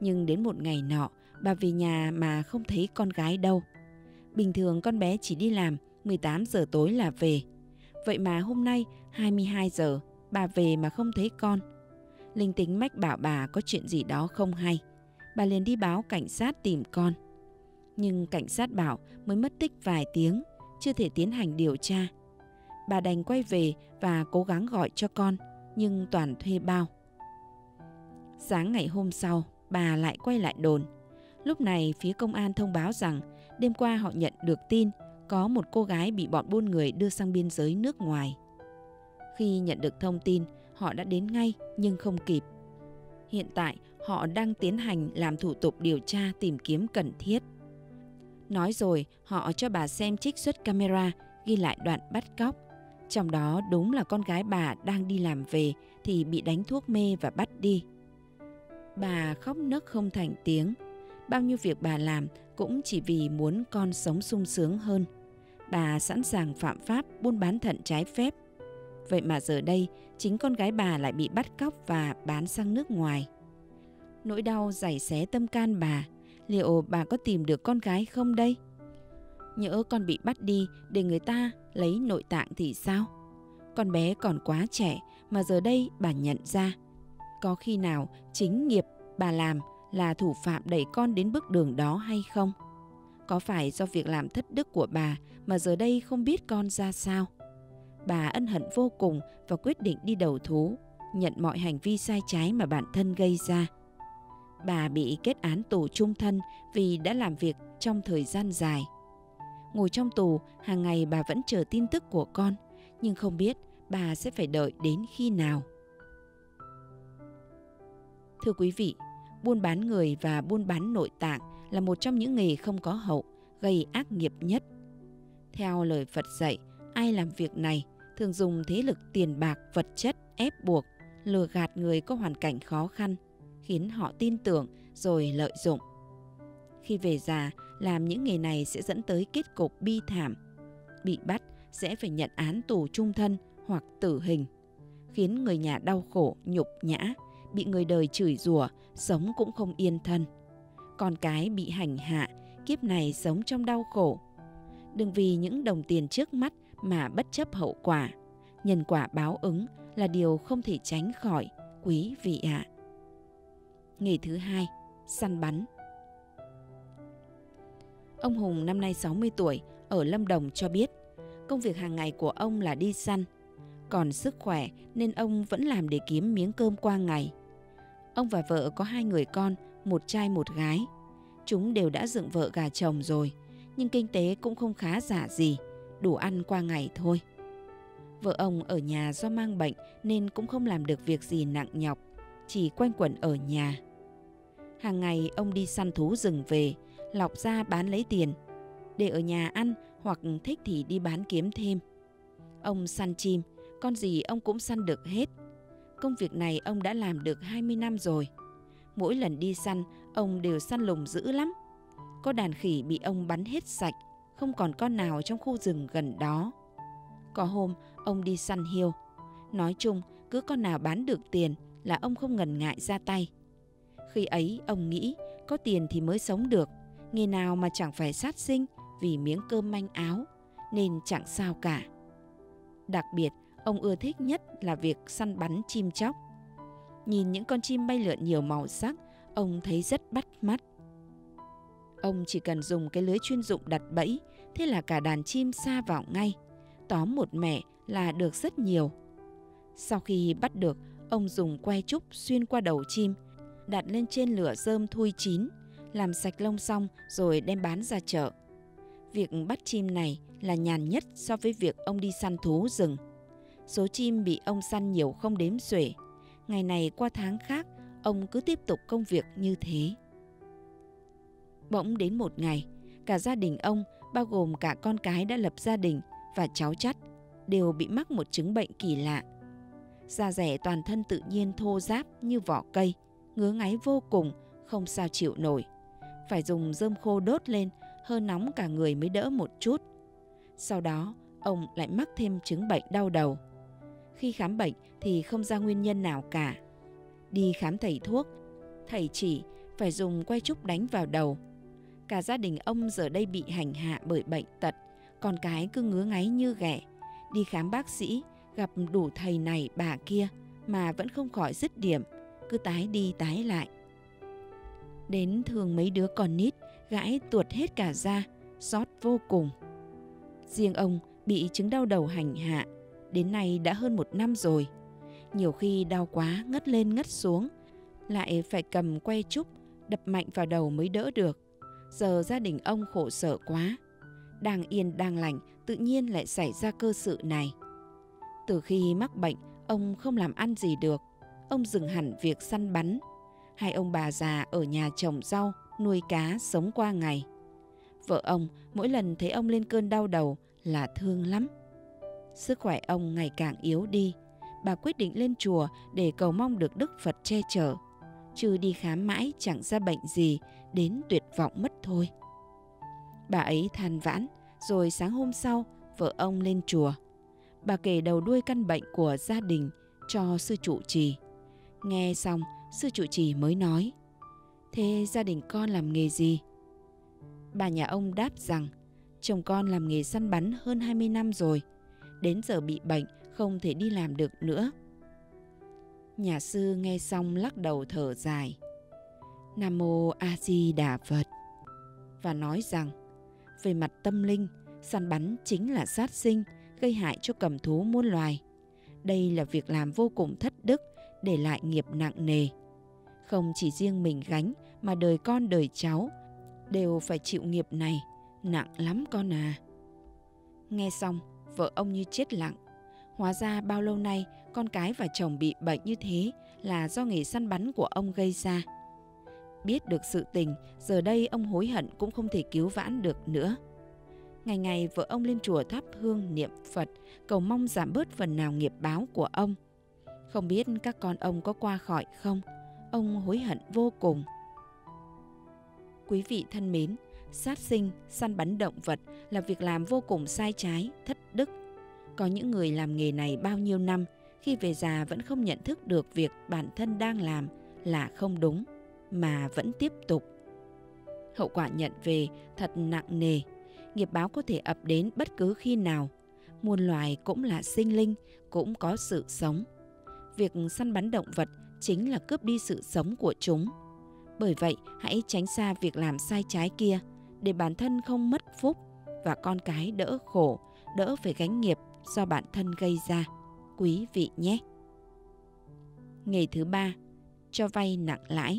Nhưng đến một ngày nọ, bà về nhà mà không thấy con gái đâu. Bình thường con bé chỉ đi làm 18 giờ tối là về. Vậy mà hôm nay 22 giờ bà về mà không thấy con. Linh tính mách bảo bà có chuyện gì đó không hay. Bà liền đi báo cảnh sát tìm con. Nhưng cảnh sát bảo mới mất tích vài tiếng, chưa thể tiến hành điều tra. Bà đành quay về và cố gắng gọi cho con, nhưng toàn thuê bao. Sáng ngày hôm sau, bà lại quay lại đồn. Lúc này phía công an thông báo rằng đêm qua họ nhận được tin có một cô gái bị bọn buôn người đưa sang biên giới nước ngoài. Khi nhận được thông tin, họ đã đến ngay nhưng không kịp. Hiện tại, họ đang tiến hành làm thủ tục điều tra tìm kiếm cần thiết. Nói rồi, họ cho bà xem trích xuất camera ghi lại đoạn bắt cóc. Trong đó đúng là con gái bà đang đi làm về thì bị đánh thuốc mê và bắt đi. Bà khóc nấc không thành tiếng. Bao nhiêu việc bà làm cũng chỉ vì muốn con sống sung sướng hơn. Bà sẵn sàng phạm pháp buôn bán thận trái phép. Vậy mà giờ đây, chính con gái bà lại bị bắt cóc và bán sang nước ngoài. Nỗi đau giày xé tâm can bà. Liệu bà có tìm được con gái không đây? Nhỡ con bị bắt đi để người ta lấy nội tạng thì sao? Con bé còn quá trẻ mà giờ đây bà nhận ra. Có khi nào chính nghiệp bà làm là thủ phạm đẩy con đến bước đường đó hay không? Có phải do việc làm thất đức của bà mà giờ đây không biết con ra sao? Bà ân hận vô cùng và quyết định đi đầu thú, nhận mọi hành vi sai trái mà bản thân gây ra. Bà bị kết án tù chung thân vì đã làm việc trong thời gian dài. Ngồi trong tù, hàng ngày bà vẫn chờ tin tức của con, nhưng không biết bà sẽ phải đợi đến khi nào. Thưa quý vị, buôn bán người và buôn bán nội tạng là một trong những nghề không có hậu, gây ác nghiệp nhất. Theo lời Phật dạy, ai làm việc này thường dùng thế lực tiền bạc, vật chất ép buộc, lừa gạt người có hoàn cảnh khó khăn, khiến họ tin tưởng rồi lợi dụng. Khi về già, làm những nghề này sẽ dẫn tới kết cục bi thảm. Bị bắt sẽ phải nhận án tù chung thân hoặc tử hình, khiến người nhà đau khổ, nhục nhã, bị người đời chửi rủa, sống cũng không yên thân. Con cái bị hành hạ, kiếp này sống trong đau khổ. Đừng vì những đồng tiền trước mắt mà bất chấp hậu quả. Nhân quả báo ứng là điều không thể tránh khỏi, quý vị ạ. Nghề thứ hai, săn bắn. Ông Hùng năm nay 60 tuổi, ở Lâm Đồng cho biết, công việc hàng ngày của ông là đi săn. Còn sức khỏe nên ông vẫn làm để kiếm miếng cơm qua ngày. Ông và vợ có 2 người con, một trai một gái. Chúng đều đã dựng vợ gà chồng rồi, nhưng kinh tế cũng không khá giả gì, đủ ăn qua ngày thôi. Vợ ông ở nhà do mang bệnh nên cũng không làm được việc gì nặng nhọc, chỉ quanh quẩn ở nhà. Hàng ngày ông đi săn thú rừng về, lọc ra bán lấy tiền, để ở nhà ăn hoặc thích thì đi bán kiếm thêm. Ông săn chim, con gì ông cũng săn được hết. Công việc này ông đã làm được 20 năm rồi. Mỗi lần đi săn, ông đều săn lùng dữ lắm. Có đàn khỉ bị ông bắn hết sạch, không còn con nào trong khu rừng gần đó. Có hôm, ông đi săn hiêu. Nói chung, cứ con nào bán được tiền là ông không ngần ngại ra tay. Khi ấy, ông nghĩ có tiền thì mới sống được. Nghề nào mà chẳng phải sát sinh vì miếng cơm manh áo, nên chẳng sao cả. Đặc biệt, ông ưa thích nhất là việc săn bắn chim chóc. Nhìn những con chim bay lượn nhiều màu sắc, ông thấy rất bắt mắt. Ông chỉ cần dùng cái lưới chuyên dụng đặt bẫy, thế là cả đàn chim sa vào ngay. Tóm một mẻ là được rất nhiều. Sau khi bắt được, ông dùng que trúc xuyên qua đầu chim, đặt lên trên lửa rơm thui chín, làm sạch lông xong rồi đem bán ra chợ. Việc bắt chim này là nhàn nhất so với việc ông đi săn thú rừng. Số chim bị ông săn nhiều không đếm xuể. Ngày này qua tháng khác, ông cứ tiếp tục công việc như thế. Bỗng đến một ngày, cả gia đình ông, bao gồm cả con cái đã lập gia đình và cháu chắt, đều bị mắc một chứng bệnh kỳ lạ. Da dẻ toàn thân tự nhiên thô ráp như vỏ cây, ngứa ngáy vô cùng, không sao chịu nổi. Phải dùng rơm khô đốt lên, hơi nóng cả người mới đỡ một chút. Sau đó, ông lại mắc thêm chứng bệnh đau đầu. Khi khám bệnh thì không ra nguyên nhân nào cả. Đi khám thầy thuốc, thầy chỉ phải dùng que trúc đánh vào đầu. Cả gia đình ông giờ đây bị hành hạ bởi bệnh tật, con cái cứ ngứa ngáy như ghẻ. Đi khám bác sĩ, gặp đủ thầy này bà kia mà vẫn không khỏi dứt điểm, cứ tái đi tái lại. Đến thường mấy đứa con nít, gãi tuột hết cả da, xót vô cùng. Riêng ông bị chứng đau đầu hành hạ, đến nay đã hơn 1 năm rồi. Nhiều khi đau quá ngất lên ngất xuống, lại phải cầm que trúc đập mạnh vào đầu mới đỡ được. Giờ gia đình ông khổ sở quá. Đang yên đang lành, tự nhiên lại xảy ra cơ sự này. Từ khi mắc bệnh, ông không làm ăn gì được. Ông dừng hẳn việc săn bắn. Hai ông bà già ở nhà trồng rau, nuôi cá sống qua ngày. Vợ ông mỗi lần thấy ông lên cơn đau đầu là thương lắm. Sức khỏe ông ngày càng yếu đi. Bà quyết định lên chùa để cầu mong được Đức Phật che chở. Chứ đi khám mãi chẳng ra bệnh gì, đến tuyệt vọng mất thôi. Bà ấy than vãn, rồi sáng hôm sau vợ ông lên chùa. Bà kể đầu đuôi căn bệnh của gia đình cho sư trụ trì. Nghe xong, sư trụ trì mới nói: "Thế gia đình con làm nghề gì?" Bà nhà ông đáp rằng chồng con làm nghề săn bắn hơn 20 năm rồi, đến giờ bị bệnh không thể đi làm được nữa. Nhà sư nghe xong lắc đầu thở dài: "Nam mô A Di Đà Phật", và nói rằng về mặt tâm linh, săn bắn chính là sát sinh, gây hại cho cầm thú muôn loài. Đây là việc làm vô cùng thất đức, để lại nghiệp nặng nề. Không chỉ riêng mình gánh mà đời con đời cháu đều phải chịu nghiệp này, nặng lắm con à. Nghe xong, vợ ông như chết lặng. Hóa ra bao lâu nay con cái và chồng bị bệnh như thế là do nghề săn bắn của ông gây ra. Biết được sự tình, giờ đây ông hối hận cũng không thể cứu vãn được nữa. Ngày ngày vợ ông lên chùa thắp hương niệm Phật, cầu mong giảm bớt phần nào nghiệp báo của ông. Không biết các con ông có qua khỏi không? Ông hối hận vô cùng. Quý vị thân mến, sát sinh, săn bắn động vật là việc làm vô cùng sai trái, thất đức. Có những người làm nghề này bao nhiêu năm, khi về già vẫn không nhận thức được việc bản thân đang làm là không đúng, mà vẫn tiếp tục. Hậu quả nhận về thật nặng nề, nghiệp báo có thể ập đến bất cứ khi nào. Muôn loài cũng là sinh linh, cũng có sự sống. Việc săn bắn động vật chính là cướp đi sự sống của chúng. Bởi vậy, hãy tránh xa việc làm sai trái kia, để bản thân không mất phúc và con cái đỡ khổ, đỡ phải gánh nghiệp do bản thân gây ra. Quý vị nhé! Nghề thứ 3, cho vay nặng lãi.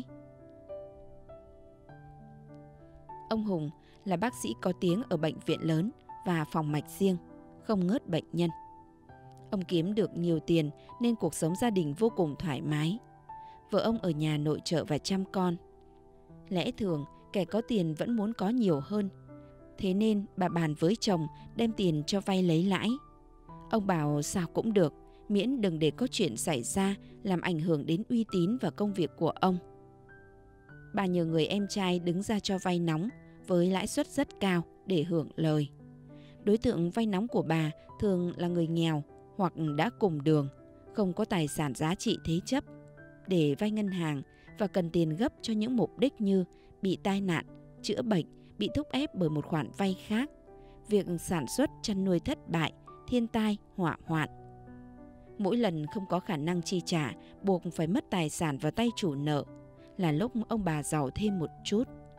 Ông Hùng là bác sĩ có tiếng ở bệnh viện lớn và phòng mạch riêng, không ngớt bệnh nhân. Ông kiếm được nhiều tiền nên cuộc sống gia đình vô cùng thoải mái. Vợ ông ở nhà nội trợ và chăm con. Lẽ thường kẻ có tiền vẫn muốn có nhiều hơn. Thế nên bà bàn với chồng đem tiền cho vay lấy lãi. Ông bảo sao cũng được, miễn đừng để có chuyện xảy ra làm ảnh hưởng đến uy tín và công việc của ông. Bà nhờ người em trai đứng ra cho vay nóng với lãi suất rất cao để hưởng lời. Đối tượng vay nóng của bà thường là người nghèo hoặc đã cùng đường, không có tài sản giá trị thế chấp để vay ngân hàng và cần tiền gấp cho những mục đích như bị tai nạn, chữa bệnh, bị thúc ép bởi một khoản vay khác, việc sản xuất chăn nuôi thất bại, thiên tai, hỏa hoạn. Mỗi lần không có khả năng chi trả, buộc phải mất tài sản vào tay chủ nợ, là lúc ông bà giàu thêm một chút.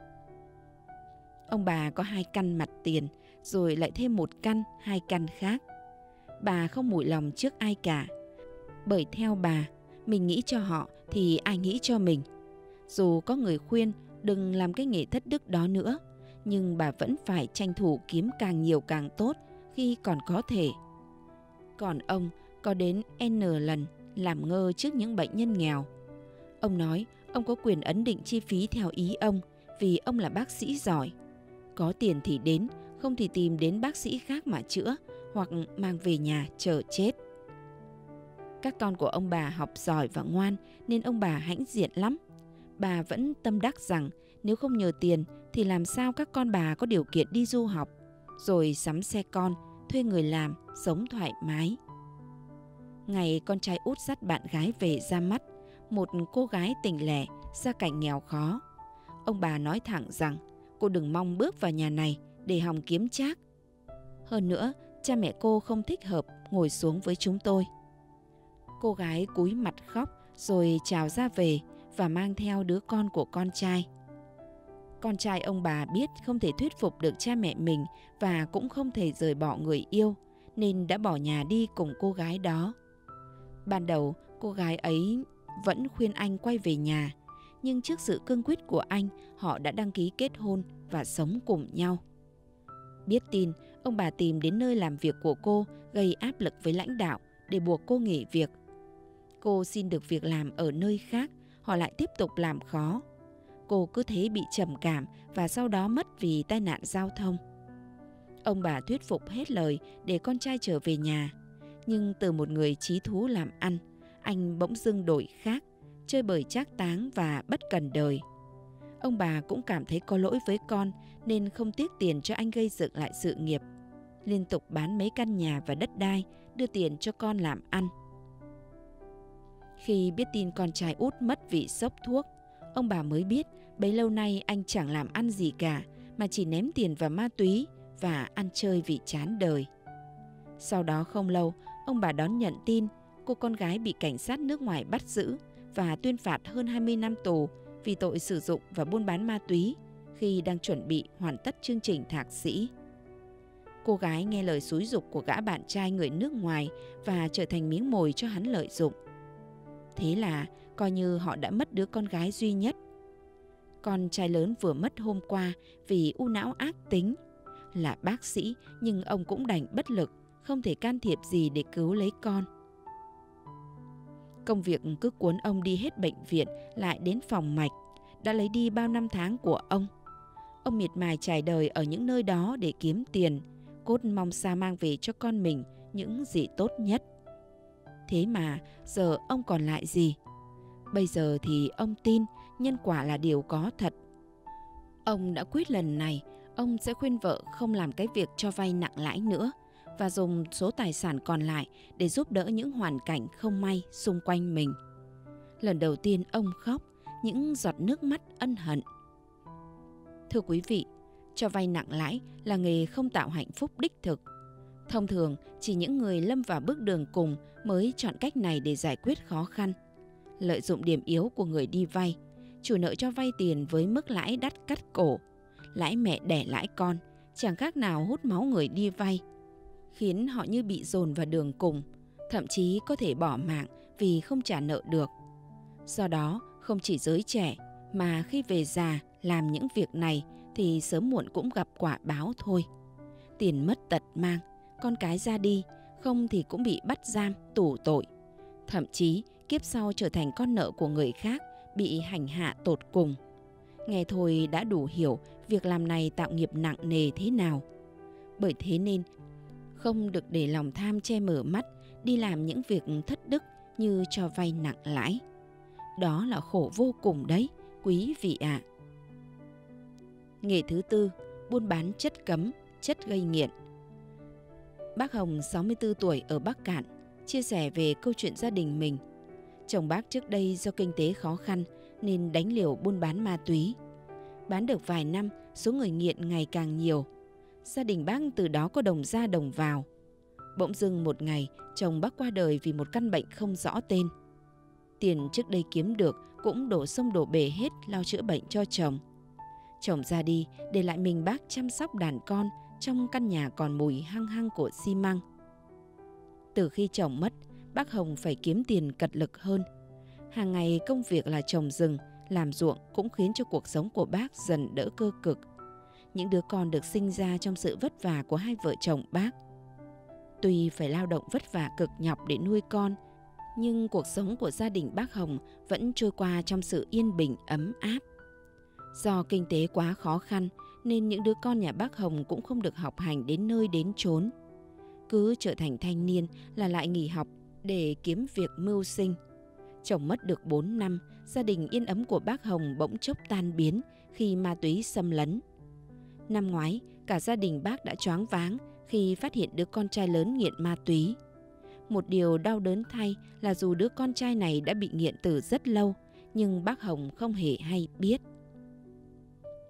Ông bà có 2 căn mặt tiền, rồi lại thêm 1 căn, 2 căn khác. Bà không mủi lòng trước ai cả, bởi theo bà, mình nghĩ cho họ thì ai nghĩ cho mình. Dù có người khuyên đừng làm cái nghề thất đức đó nữa, nhưng bà vẫn phải tranh thủ kiếm càng nhiều càng tốt khi còn có thể. Còn ông có đến N lần làm ngơ trước những bệnh nhân nghèo. Ông nói ông có quyền ấn định chi phí theo ý ông vì ông là bác sĩ giỏi. Có tiền thì đến, không thì tìm đến bác sĩ khác mà chữa hoặc mang về nhà chờ chết. Các con của ông bà học giỏi và ngoan nên ông bà hãnh diện lắm. Bà vẫn tâm đắc rằng nếu không nhờ tiền thì làm sao các con bà có điều kiện đi du học, rồi sắm xe con, thuê người làm, sống thoải mái. Ngày con trai út dắt bạn gái về ra mắt, một cô gái tỉnh lẻ, gia cảnh nghèo khó. Ông bà nói thẳng rằng cô đừng mong bước vào nhà này để hòng kiếm trác. Hơn nữa, cha mẹ cô không thích hợp ngồi xuống với chúng tôi. Cô gái cúi mặt khóc rồi chào ra về và mang theo đứa con của con trai. Con trai ông bà biết không thể thuyết phục được cha mẹ mình và cũng không thể rời bỏ người yêu, nên đã bỏ nhà đi cùng cô gái đó. Ban đầu, cô gái ấy vẫn khuyên anh quay về nhà, nhưng trước sự cương quyết của anh, họ đã đăng ký kết hôn và sống cùng nhau. Biết tin, ông bà tìm đến nơi làm việc của cô, gây áp lực với lãnh đạo để buộc cô nghỉ việc. Cô xin được việc làm ở nơi khác, họ lại tiếp tục làm khó. Cô cứ thế bị trầm cảm và sau đó mất vì tai nạn giao thông. Ông bà thuyết phục hết lời để con trai trở về nhà. Nhưng từ một người chí thú làm ăn, anh bỗng dưng đổi khác, chơi bời trác táng và bất cần đời. Ông bà cũng cảm thấy có lỗi với con nên không tiếc tiền cho anh gây dựng lại sự nghiệp. Liên tục bán mấy căn nhà và đất đai, đưa tiền cho con làm ăn. Khi biết tin con trai út mất vì sốc thuốc, ông bà mới biết bấy lâu nay anh chẳng làm ăn gì cả mà chỉ ném tiền vào ma túy và ăn chơi vì chán đời. Sau đó không lâu, ông bà đón nhận tin cô con gái bị cảnh sát nước ngoài bắt giữ và tuyên phạt hơn 20 năm tù vì tội sử dụng và buôn bán ma túy khi đang chuẩn bị hoàn tất chương trình thạc sĩ. Cô gái nghe lời xúi giục của gã bạn trai người nước ngoài và trở thành miếng mồi cho hắn lợi dụng. Thế là coi như họ đã mất đứa con gái duy nhất. Con trai lớn vừa mất hôm qua vì u não ác tính. Là bác sĩ nhưng ông cũng đành bất lực, không thể can thiệp gì để cứu lấy con. Công việc cứ cuốn ông đi hết bệnh viện lại đến phòng mạch, đã lấy đi bao năm tháng của ông. Ông miệt mài trải đời ở những nơi đó để kiếm tiền, cốt mong sao mang về cho con mình những gì tốt nhất. Thế mà giờ ông còn lại gì? Bây giờ thì ông tin nhân quả là điều có thật. Ông đã quyết lần này ông sẽ khuyên vợ không làm cái việc cho vay nặng lãi nữa và dùng số tài sản còn lại để giúp đỡ những hoàn cảnh không may xung quanh mình. Lần đầu tiên ông khóc, những giọt nước mắt ân hận. Thưa quý vị, cho vay nặng lãi là nghề không tạo hạnh phúc đích thực. Thông thường, chỉ những người lâm vào bước đường cùng mới chọn cách này để giải quyết khó khăn. Lợi dụng điểm yếu của người đi vay, chủ nợ cho vay tiền với mức lãi đắt cắt cổ, lãi mẹ đẻ lãi con, chẳng khác nào hút máu người đi vay, khiến họ như bị dồn vào đường cùng, thậm chí có thể bỏ mạng vì không trả nợ được. Do đó, không chỉ giới trẻ, mà khi về già làm những việc này thì sớm muộn cũng gặp quả báo thôi. Tiền mất tật mang, con cái ra đi, không thì cũng bị bắt giam, tù tội. Thậm chí kiếp sau trở thành con nợ của người khác, bị hành hạ tột cùng. Nghe thôi đã đủ hiểu việc làm này tạo nghiệp nặng nề thế nào. Bởi thế nên không được để lòng tham che mở mắt, đi làm những việc thất đức như cho vay nặng lãi. Đó là khổ vô cùng đấy, quý vị ạ. Nghề thứ tư, buôn bán chất cấm, chất gây nghiện. Bác Hồng 64 tuổi ở Bắc Kạn chia sẻ về câu chuyện gia đình mình. Chồng bác trước đây do kinh tế khó khăn nên đánh liều buôn bán ma túy. Bán được vài năm, số người nghiện ngày càng nhiều. Gia đình bác từ đó có đồng ra đồng vào. Bỗng dưng một ngày, chồng bác qua đời vì một căn bệnh không rõ tên. Tiền trước đây kiếm được cũng đổ sông đổ bể hết lo chữa bệnh cho chồng. Chồng ra đi, để lại mình bác chăm sóc đàn con trong căn nhà còn mùi hăng hăng của xi măng. Từ khi chồng mất, bác Hồng phải kiếm tiền cật lực hơn. Hàng ngày công việc là trồng rừng, làm ruộng cũng khiến cho cuộc sống của bác dần đỡ cơ cực. Những đứa con được sinh ra trong sự vất vả của hai vợ chồng bác. Tuy phải lao động vất vả cực nhọc để nuôi con, nhưng cuộc sống của gia đình bác Hồng vẫn trôi qua trong sự yên bình ấm áp. Do kinh tế quá khó khăn nên những đứa con nhà bác Hồng cũng không được học hành đến nơi đến chốn. Cứ trở thành thanh niên là lại nghỉ học để kiếm việc mưu sinh. Chồng mất được 4 năm, gia đình yên ấm của bác Hồng bỗng chốc tan biến khi ma túy xâm lấn. Năm ngoái, cả gia đình bác đã choáng váng khi phát hiện đứa con trai lớn nghiện ma túy. Một điều đau đớn thay là dù đứa con trai này đã bị nghiện từ rất lâu, nhưng bác Hồng không hề hay biết.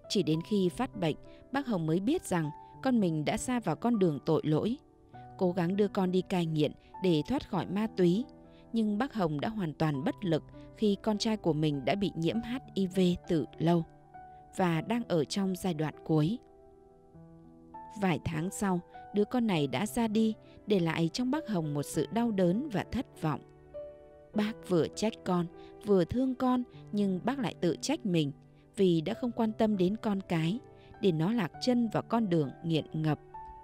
Chỉ đến khi phát bệnh, bác Hồng mới biết rằng con mình đã sa vào con đường tội lỗi. Cố gắng đưa con đi cai nghiện để thoát khỏi ma túy. Nhưng bác Hồng đã hoàn toàn bất lực khi con trai của mình đã bị nhiễm HIV từ lâu và đang ở trong giai đoạn cuối. Vài tháng sau, đứa con này đã ra đi, để lại trong bác Hồng một sự đau đớn và thất vọng. Bác vừa trách con, vừa thương con, nhưng bác lại tự trách mình vì đã không quan tâm đến con cái, để nó lạc chân vào con đường nghiện ngập.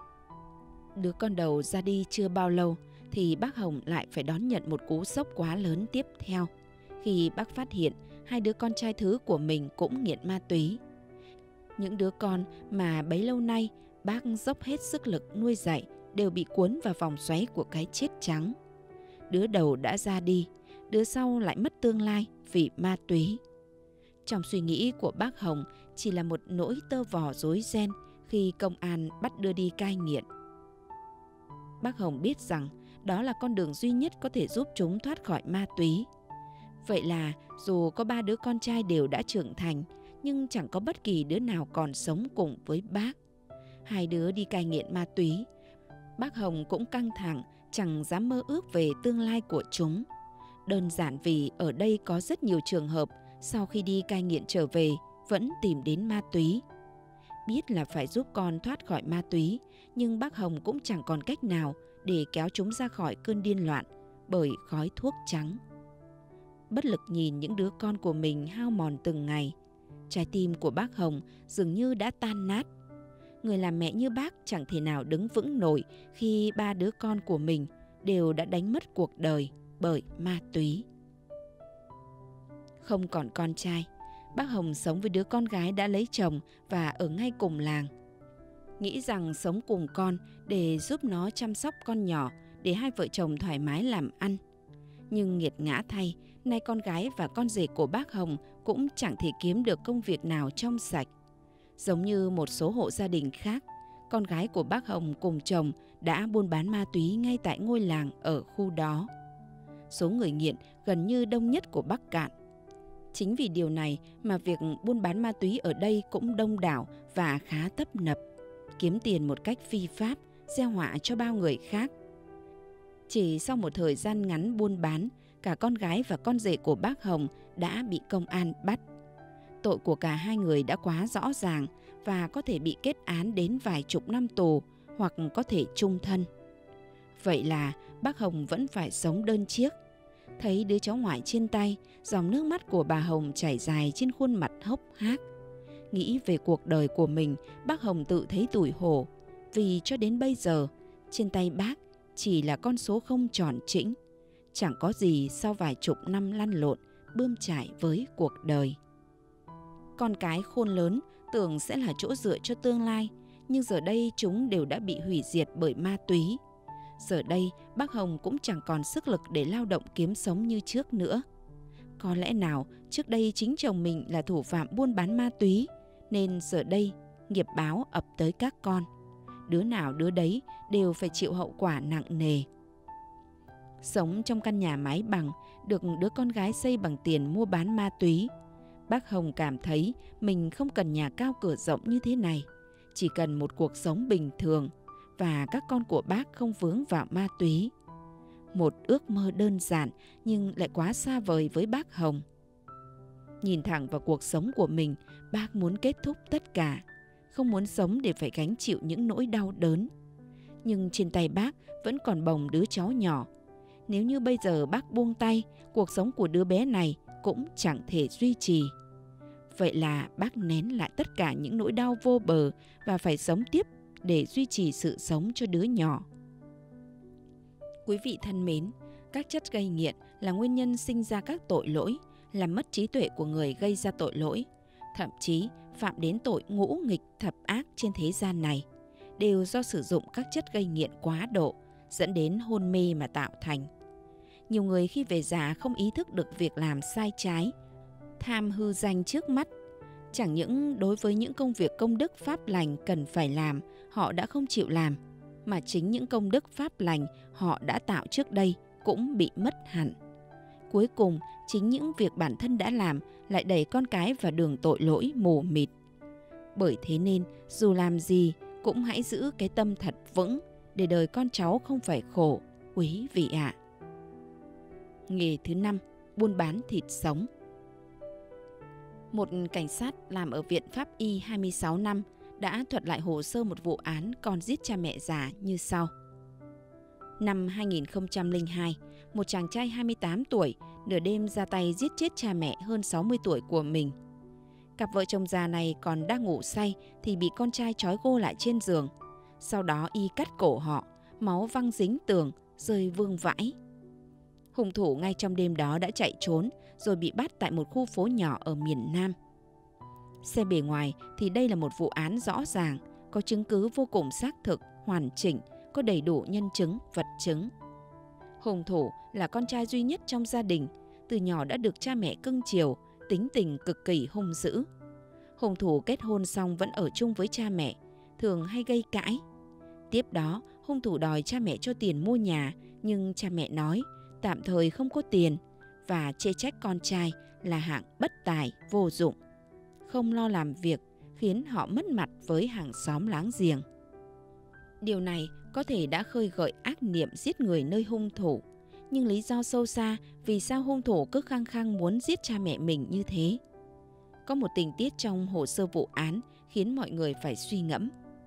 Đứa con đầu ra đi chưa bao lâu thì bác Hồng lại phải đón nhận một cú sốc quá lớn tiếp theo, khi bác phát hiện hai đứa con trai thứ của mình cũng nghiện ma túy. Những đứa con mà bấy lâu nay bác dốc hết sức lực nuôi dạy đều bị cuốn vào vòng xoáy của cái chết trắng. Đứa đầu đã ra đi, đứa sau lại mất tương lai vì ma túy. Trong suy nghĩ của bác Hồng chỉ là một nỗi tơ vò rối ren khi công an bắt đưa đi cai nghiện. Bác Hồng biết rằng đó là con đường duy nhất có thể giúp chúng thoát khỏi ma túy. Vậy là dù có 3 đứa con trai đều đã trưởng thành, nhưng chẳng có bất kỳ đứa nào còn sống cùng với bác. 2 đứa đi cai nghiện ma túy. Bác Hồng cũng căng thẳng, chẳng dám mơ ước về tương lai của chúng. Đơn giản vì ở đây có rất nhiều trường hợp sau khi đi cai nghiện trở về vẫn tìm đến ma túy. Biết là phải giúp con thoát khỏi ma túy, nhưng bác Hồng cũng chẳng còn cách nào để kéo chúng ra khỏi cơn điên loạn bởi khói thuốc trắng. Bất lực nhìn những đứa con của mình hao mòn từng ngày, trái tim của bác Hồng dường như đã tan nát. Người làm mẹ như bác chẳng thể nào đứng vững nổi khi 3 đứa con của mình đều đã đánh mất cuộc đời bởi ma túy. Không còn con trai, bác Hồng sống với đứa con gái đã lấy chồng và ở ngay cùng làng. Nghĩ rằng sống cùng con để giúp nó chăm sóc con nhỏ, để hai vợ chồng thoải mái làm ăn. Nhưng nghiệt ngã thay, nay con gái và con rể của bác Hồng cũng chẳng thể kiếm được công việc nào trong sạch. Giống như một số hộ gia đình khác, con gái của bác Hồng cùng chồng đã buôn bán ma túy ngay tại ngôi làng ở khu đó. Số người nghiện gần như đông nhất của Bắc Cạn. Chính vì điều này mà việc buôn bán ma túy ở đây cũng đông đảo và khá tấp nập, kiếm tiền một cách phi pháp, gieo họa cho bao người khác. Chỉ sau một thời gian ngắn buôn bán, cả con gái và con rể của bác Hồng đã bị công an bắt. Tội của cả hai người đã quá rõ ràng và có thể bị kết án đến vài chục năm tù hoặc có thể chung thân. Vậy là bác Hồng vẫn phải sống đơn chiếc. Thấy đứa cháu ngoại trên tay, dòng nước mắt của bà Hồng chảy dài trên khuôn mặt hốc hác. Nghĩ về cuộc đời của mình, bác Hồng tự thấy tủi hổ, vì cho đến bây giờ, trên tay bác chỉ là con số không tròn trĩnh, chẳng có gì sau vài chục năm lăn lộn, bươn chải với cuộc đời. Con cái khôn lớn tưởng sẽ là chỗ dựa cho tương lai, nhưng giờ đây chúng đều đã bị hủy diệt bởi ma túy. Giờ đây bác Hồng cũng chẳng còn sức lực để lao động kiếm sống như trước nữa. Có lẽ nào trước đây chính chồng mình là thủ phạm buôn bán ma túy, nên giờ đây nghiệp báo ập tới các con. Đứa nào đứa đấy đều phải chịu hậu quả nặng nề. Sống trong căn nhà mái bằng, được đứa con gái xây bằng tiền mua bán ma túy, bác Hồng cảm thấy mình không cần nhà cao cửa rộng như thế này, chỉ cần một cuộc sống bình thường và các con của bác không vướng vào ma túy. Một ước mơ đơn giản nhưng lại quá xa vời với bác Hồng. Nhìn thẳng vào cuộc sống của mình, bác muốn kết thúc tất cả, không muốn sống để phải gánh chịu những nỗi đau đớn. Nhưng trên tay bác vẫn còn bồng đứa cháu nhỏ. Nếu như bây giờ bác buông tay, cuộc sống của đứa bé này cũng chẳng thể duy trì. Vậy là bác nén lại tất cả những nỗi đau vô bờ và phải sống tiếp để duy trì sự sống cho đứa nhỏ. Quý vị thân mến, các chất gây nghiện là nguyên nhân sinh ra các tội lỗi, làm mất trí tuệ của người gây ra tội lỗi, thậm chí phạm đến tội ngũ nghịch thập ác trên thế gian này, đều do sử dụng các chất gây nghiện quá độ, dẫn đến hôn mê mà tạo thành. Nhiều người khi về già không ý thức được việc làm sai trái, tham hư danh trước mắt. Chẳng những đối với những công việc công đức pháp lành cần phải làm, họ đã không chịu làm, mà chính những công đức pháp lành họ đã tạo trước đây cũng bị mất hẳn. Cuối cùng, chính những việc bản thân đã làm lại đẩy con cái vào đường tội lỗi mù mịt. Bởi thế nên dù làm gì cũng hãy giữ cái tâm thật vững để đời con cháu không phải khổ, quý vị ạ. Nghề thứ 5, buôn bán thịt sống. Một cảnh sát làm ở Viện Pháp y 26 năm đã thuật lại hồ sơ một vụ án con giết cha mẹ già như sau. Năm 2002, một chàng trai 28 tuổi nửa đêm ra tay giết chết cha mẹ hơn 60 tuổi của mình. Cặp vợ chồng già này còn đang ngủ say thì bị con trai trói gô lại trên giường. Sau đó y cắt cổ họ, máu văng dính tường, rơi vương vãi. Hung thủ ngay trong đêm đó đã chạy trốn rồi bị bắt tại một khu phố nhỏ ở miền Nam. Xem bề ngoài thì đây là một vụ án rõ ràng, có chứng cứ vô cùng xác thực, hoàn chỉnh, có đầy đủ nhân chứng, vật chứng. Hung thủ là con trai duy nhất trong gia đình, từ nhỏ đã được cha mẹ cưng chiều, tính tình cực kỳ hung dữ. Hung thủ kết hôn xong vẫn ở chung với cha mẹ, thường hay gây cãi. Tiếp đó, hung thủ đòi cha mẹ cho tiền mua nhà, nhưng cha mẹ nói tạm thời không có tiền và chê trách con trai là hạng bất tài, vô dụng, không lo làm việc, khiến họ mất mặt với hàng xóm láng giềng. Điều này có thể đã khơi gợi ác niệm giết người nơi hung thủ, nhưng lý do sâu xa vì sao hung thủ cứ khăng khăng muốn giết cha mẹ mình như thế. Có một tình tiết trong hồ sơ vụ án khiến mọi người phải suy ngẫm.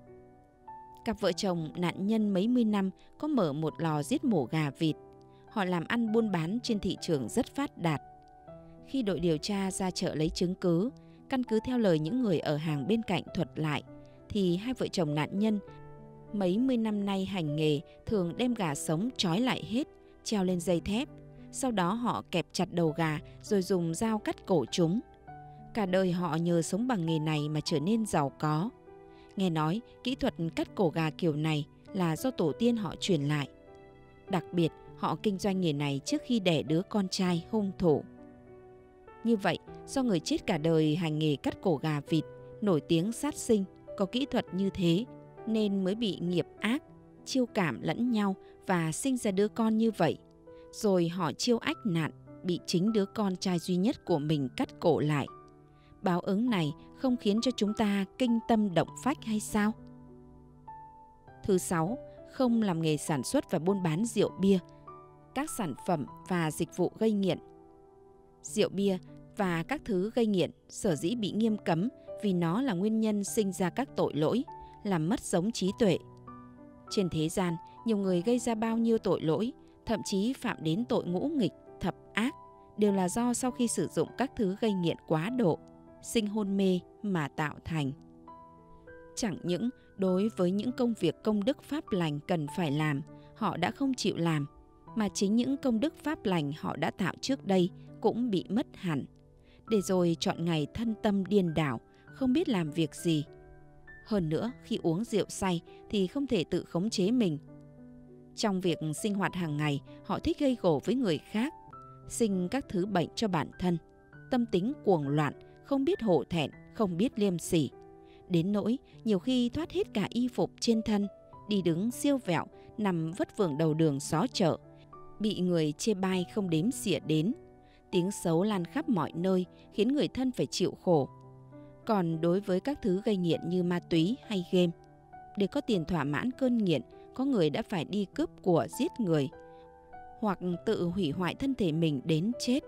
Cặp vợ chồng nạn nhân mấy mươi năm có mở một lò giết mổ gà vịt. Họ làm ăn buôn bán trên thị trường rất phát đạt. Khi đội điều tra ra chợ lấy chứng cứ, căn cứ theo lời những người ở hàng bên cạnh thuật lại, thì hai vợ chồng nạn nhân mấy mươi năm nay hành nghề thường đem gà sống trói lại hết, treo lên dây thép. Sau đó họ kẹp chặt đầu gà rồi dùng dao cắt cổ chúng. Cả đời họ nhờ sống bằng nghề này mà trở nên giàu có. Nghe nói kỹ thuật cắt cổ gà kiểu này là do tổ tiên họ truyền lại. Đặc biệt, họ kinh doanh nghề này trước khi đẻ đứa con trai hung thủ. Như vậy, do người chết cả đời hành nghề cắt cổ gà vịt, nổi tiếng sát sinh, có kỹ thuật như thế, nên mới bị nghiệp ác, chiêu cảm lẫn nhau và sinh ra đứa con như vậy. Rồi họ chiêu ách nạn, bị chính đứa con trai duy nhất của mình cắt cổ lại. Báo ứng này không khiến cho chúng ta kinh tâm động phách hay sao? Thứ 6, không làm nghề sản xuất và buôn bán rượu bia, các sản phẩm và dịch vụ gây nghiện. Rượu bia và các thứ gây nghiện sở dĩ bị nghiêm cấm vì nó là nguyên nhân sinh ra các tội lỗi, làm mất giống trí tuệ. Trên thế gian, nhiều người gây ra bao nhiêu tội lỗi, thậm chí phạm đến tội ngũ nghịch, thập ác, đều là do sau khi sử dụng các thứ gây nghiện quá độ, sinh hôn mê mà tạo thành. Chẳng những đối với những công việc công đức pháp lành cần phải làm, họ đã không chịu làm, mà chính những công đức pháp lành họ đã tạo trước đây cũng bị mất hẳn, để rồi chọn ngày thân tâm điên đảo, không biết làm việc gì. Hơn nữa, khi uống rượu say thì không thể tự khống chế mình. Trong việc sinh hoạt hàng ngày, họ thích gây gổ với người khác, sinh các thứ bệnh cho bản thân, tâm tính cuồng loạn, không biết hổ thẹn, không biết liêm sỉ. Đến nỗi nhiều khi thoát hết cả y phục trên thân, đi đứng siêu vẹo, nằm vất vưởng đầu đường xó chợ, bị người chê bai không đếm xỉa đến. Tiếng xấu lan khắp mọi nơi khiến người thân phải chịu khổ. Còn đối với các thứ gây nghiện như ma túy hay game, để có tiền thỏa mãn cơn nghiện, có người đã phải đi cướp của giết người, hoặc tự hủy hoại thân thể mình đến chết.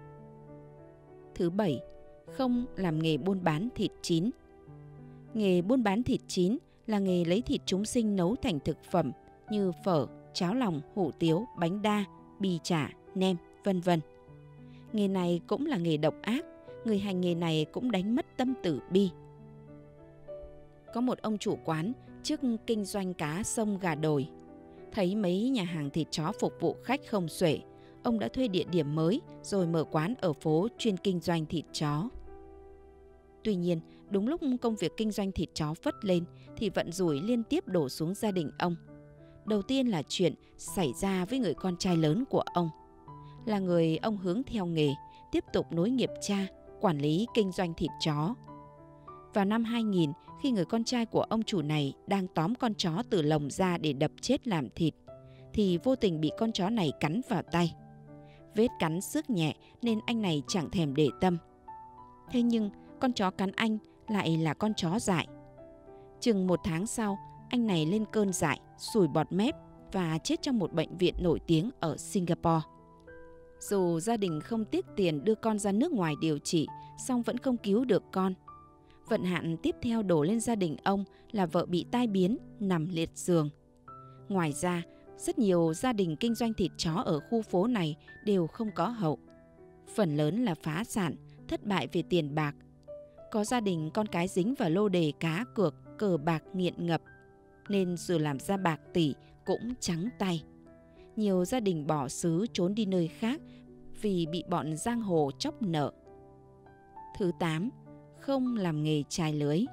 Thứ 7, không làm nghề buôn bán thịt chín. Nghề buôn bán thịt chín là nghề lấy thịt chúng sinh nấu thành thực phẩm như phở, cháo lòng, hủ tiếu, bánh đa, bì chả, nem, vân vân. Nghề này cũng là nghề độc ác, người hành nghề này cũng đánh mất tâm tử bi. Có một ông chủ quán trước kinh doanh cá sông gà đồi, thấy mấy nhà hàng thịt chó phục vụ khách không xuể, ông đã thuê địa điểm mới rồi mở quán ở phố chuyên kinh doanh thịt chó. Tuy nhiên, đúng lúc công việc kinh doanh thịt chó phất lên thì vận rủi liên tiếp đổ xuống gia đình ông. Đầu tiên là chuyện xảy ra với người con trai lớn của ông, là người ông hướng theo nghề, tiếp tục nối nghiệp cha, quản lý kinh doanh thịt chó. Vào năm 2000, khi người con trai của ông chủ này đang tóm con chó từ lồng ra để đập chết làm thịt, thì vô tình bị con chó này cắn vào tay. Vết cắn xước nhẹ nên anh này chẳng thèm để tâm. Thế nhưng con chó cắn anh lại là con chó dại. Chừng 1 tháng sau, anh này lên cơn dại, sùi bọt mép và chết trong một bệnh viện nổi tiếng ở Singapore. Dù gia đình không tiếc tiền đưa con ra nước ngoài điều trị, song vẫn không cứu được con. Vận hạn tiếp theo đổ lên gia đình ông là vợ bị tai biến, nằm liệt giường. Ngoài ra, rất nhiều gia đình kinh doanh thịt chó ở khu phố này đều không có hậu. Phần lớn là phá sản, thất bại về tiền bạc. Có gia đình con cái dính vào lô đề cá cược, cờ bạc nghiện ngập, nên dù làm ra bạc tỷ cũng trắng tay. Nhiều gia đình bỏ xứ trốn đi nơi khác vì bị bọn giang hồ chóc nợ. Thứ 8. Không làm nghề chài lưới.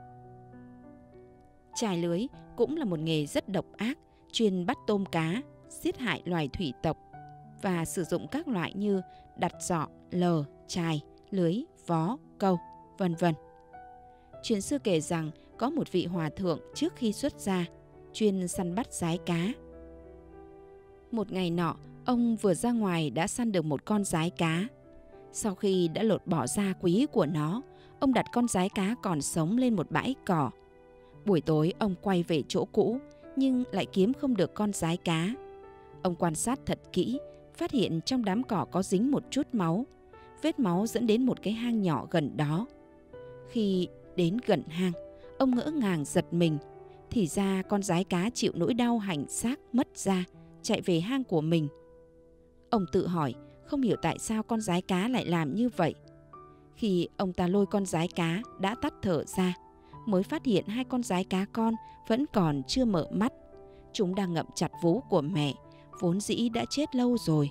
Chài lưới cũng là một nghề rất độc ác, chuyên bắt tôm cá, giết hại loài thủy tộc và sử dụng các loại như đặt giọ, lờ, chài, lưới, vó, câu, vân vân. Chuyện xưa kể rằng có một vị hòa thượng trước khi xuất gia chuyên săn bắt dái cá. Một ngày nọ, ông vừa ra ngoài đã săn được một con dái cá. Sau khi đã lột bỏ da quý của nó, ông đặt con dái cá còn sống lên một bãi cỏ. Buổi tối ông quay về chỗ cũ nhưng lại kiếm không được con dái cá. Ông quan sát thật kỹ, phát hiện trong đám cỏ có dính một chút máu. Vết máu dẫn đến một cái hang nhỏ gần đó. Khi đến gần hang, ông ngỡ ngàng giật mình. Thì ra con dái cá chịu nỗi đau hành xác mất da, chạy về hang của mình. Ông tự hỏi không hiểu tại sao con dái cá lại làm như vậy. Khi ông ta lôi con dái cá đã tắt thở ra, mới phát hiện 2 con dái cá con vẫn còn chưa mở mắt. Chúng đang ngậm chặt vú của mẹ, vốn dĩ đã chết lâu rồi.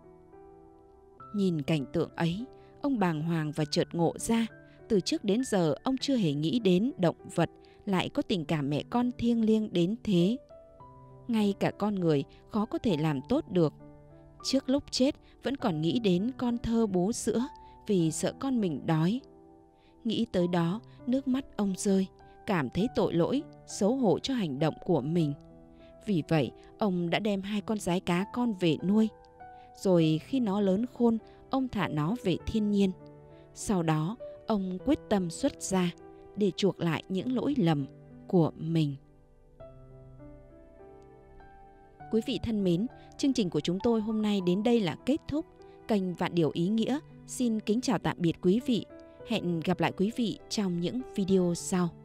Nhìn cảnh tượng ấy, ông bàng hoàng và chợt ngộ ra, từ trước đến giờ ông chưa hề nghĩ đến động vật lại có tình cảm mẹ con thiêng liêng đến thế. Ngay cả con người khó có thể làm tốt được. Trước lúc chết vẫn còn nghĩ đến con thơ bú sữa vì sợ con mình đói. Nghĩ tới đó, nước mắt ông rơi, cảm thấy tội lỗi, xấu hổ cho hành động của mình. Vì vậy, ông đã đem 2 con dái cá con về nuôi. Rồi khi nó lớn khôn, ông thả nó về thiên nhiên. Sau đó, ông quyết tâm xuất gia để chuộc lại những lỗi lầm của mình. Quý vị thân mến, chương trình của chúng tôi hôm nay đến đây là kết thúc. Kênh Vạn Điều Ý Nghĩa xin kính chào tạm biệt quý vị. Hẹn gặp lại quý vị trong những video sau.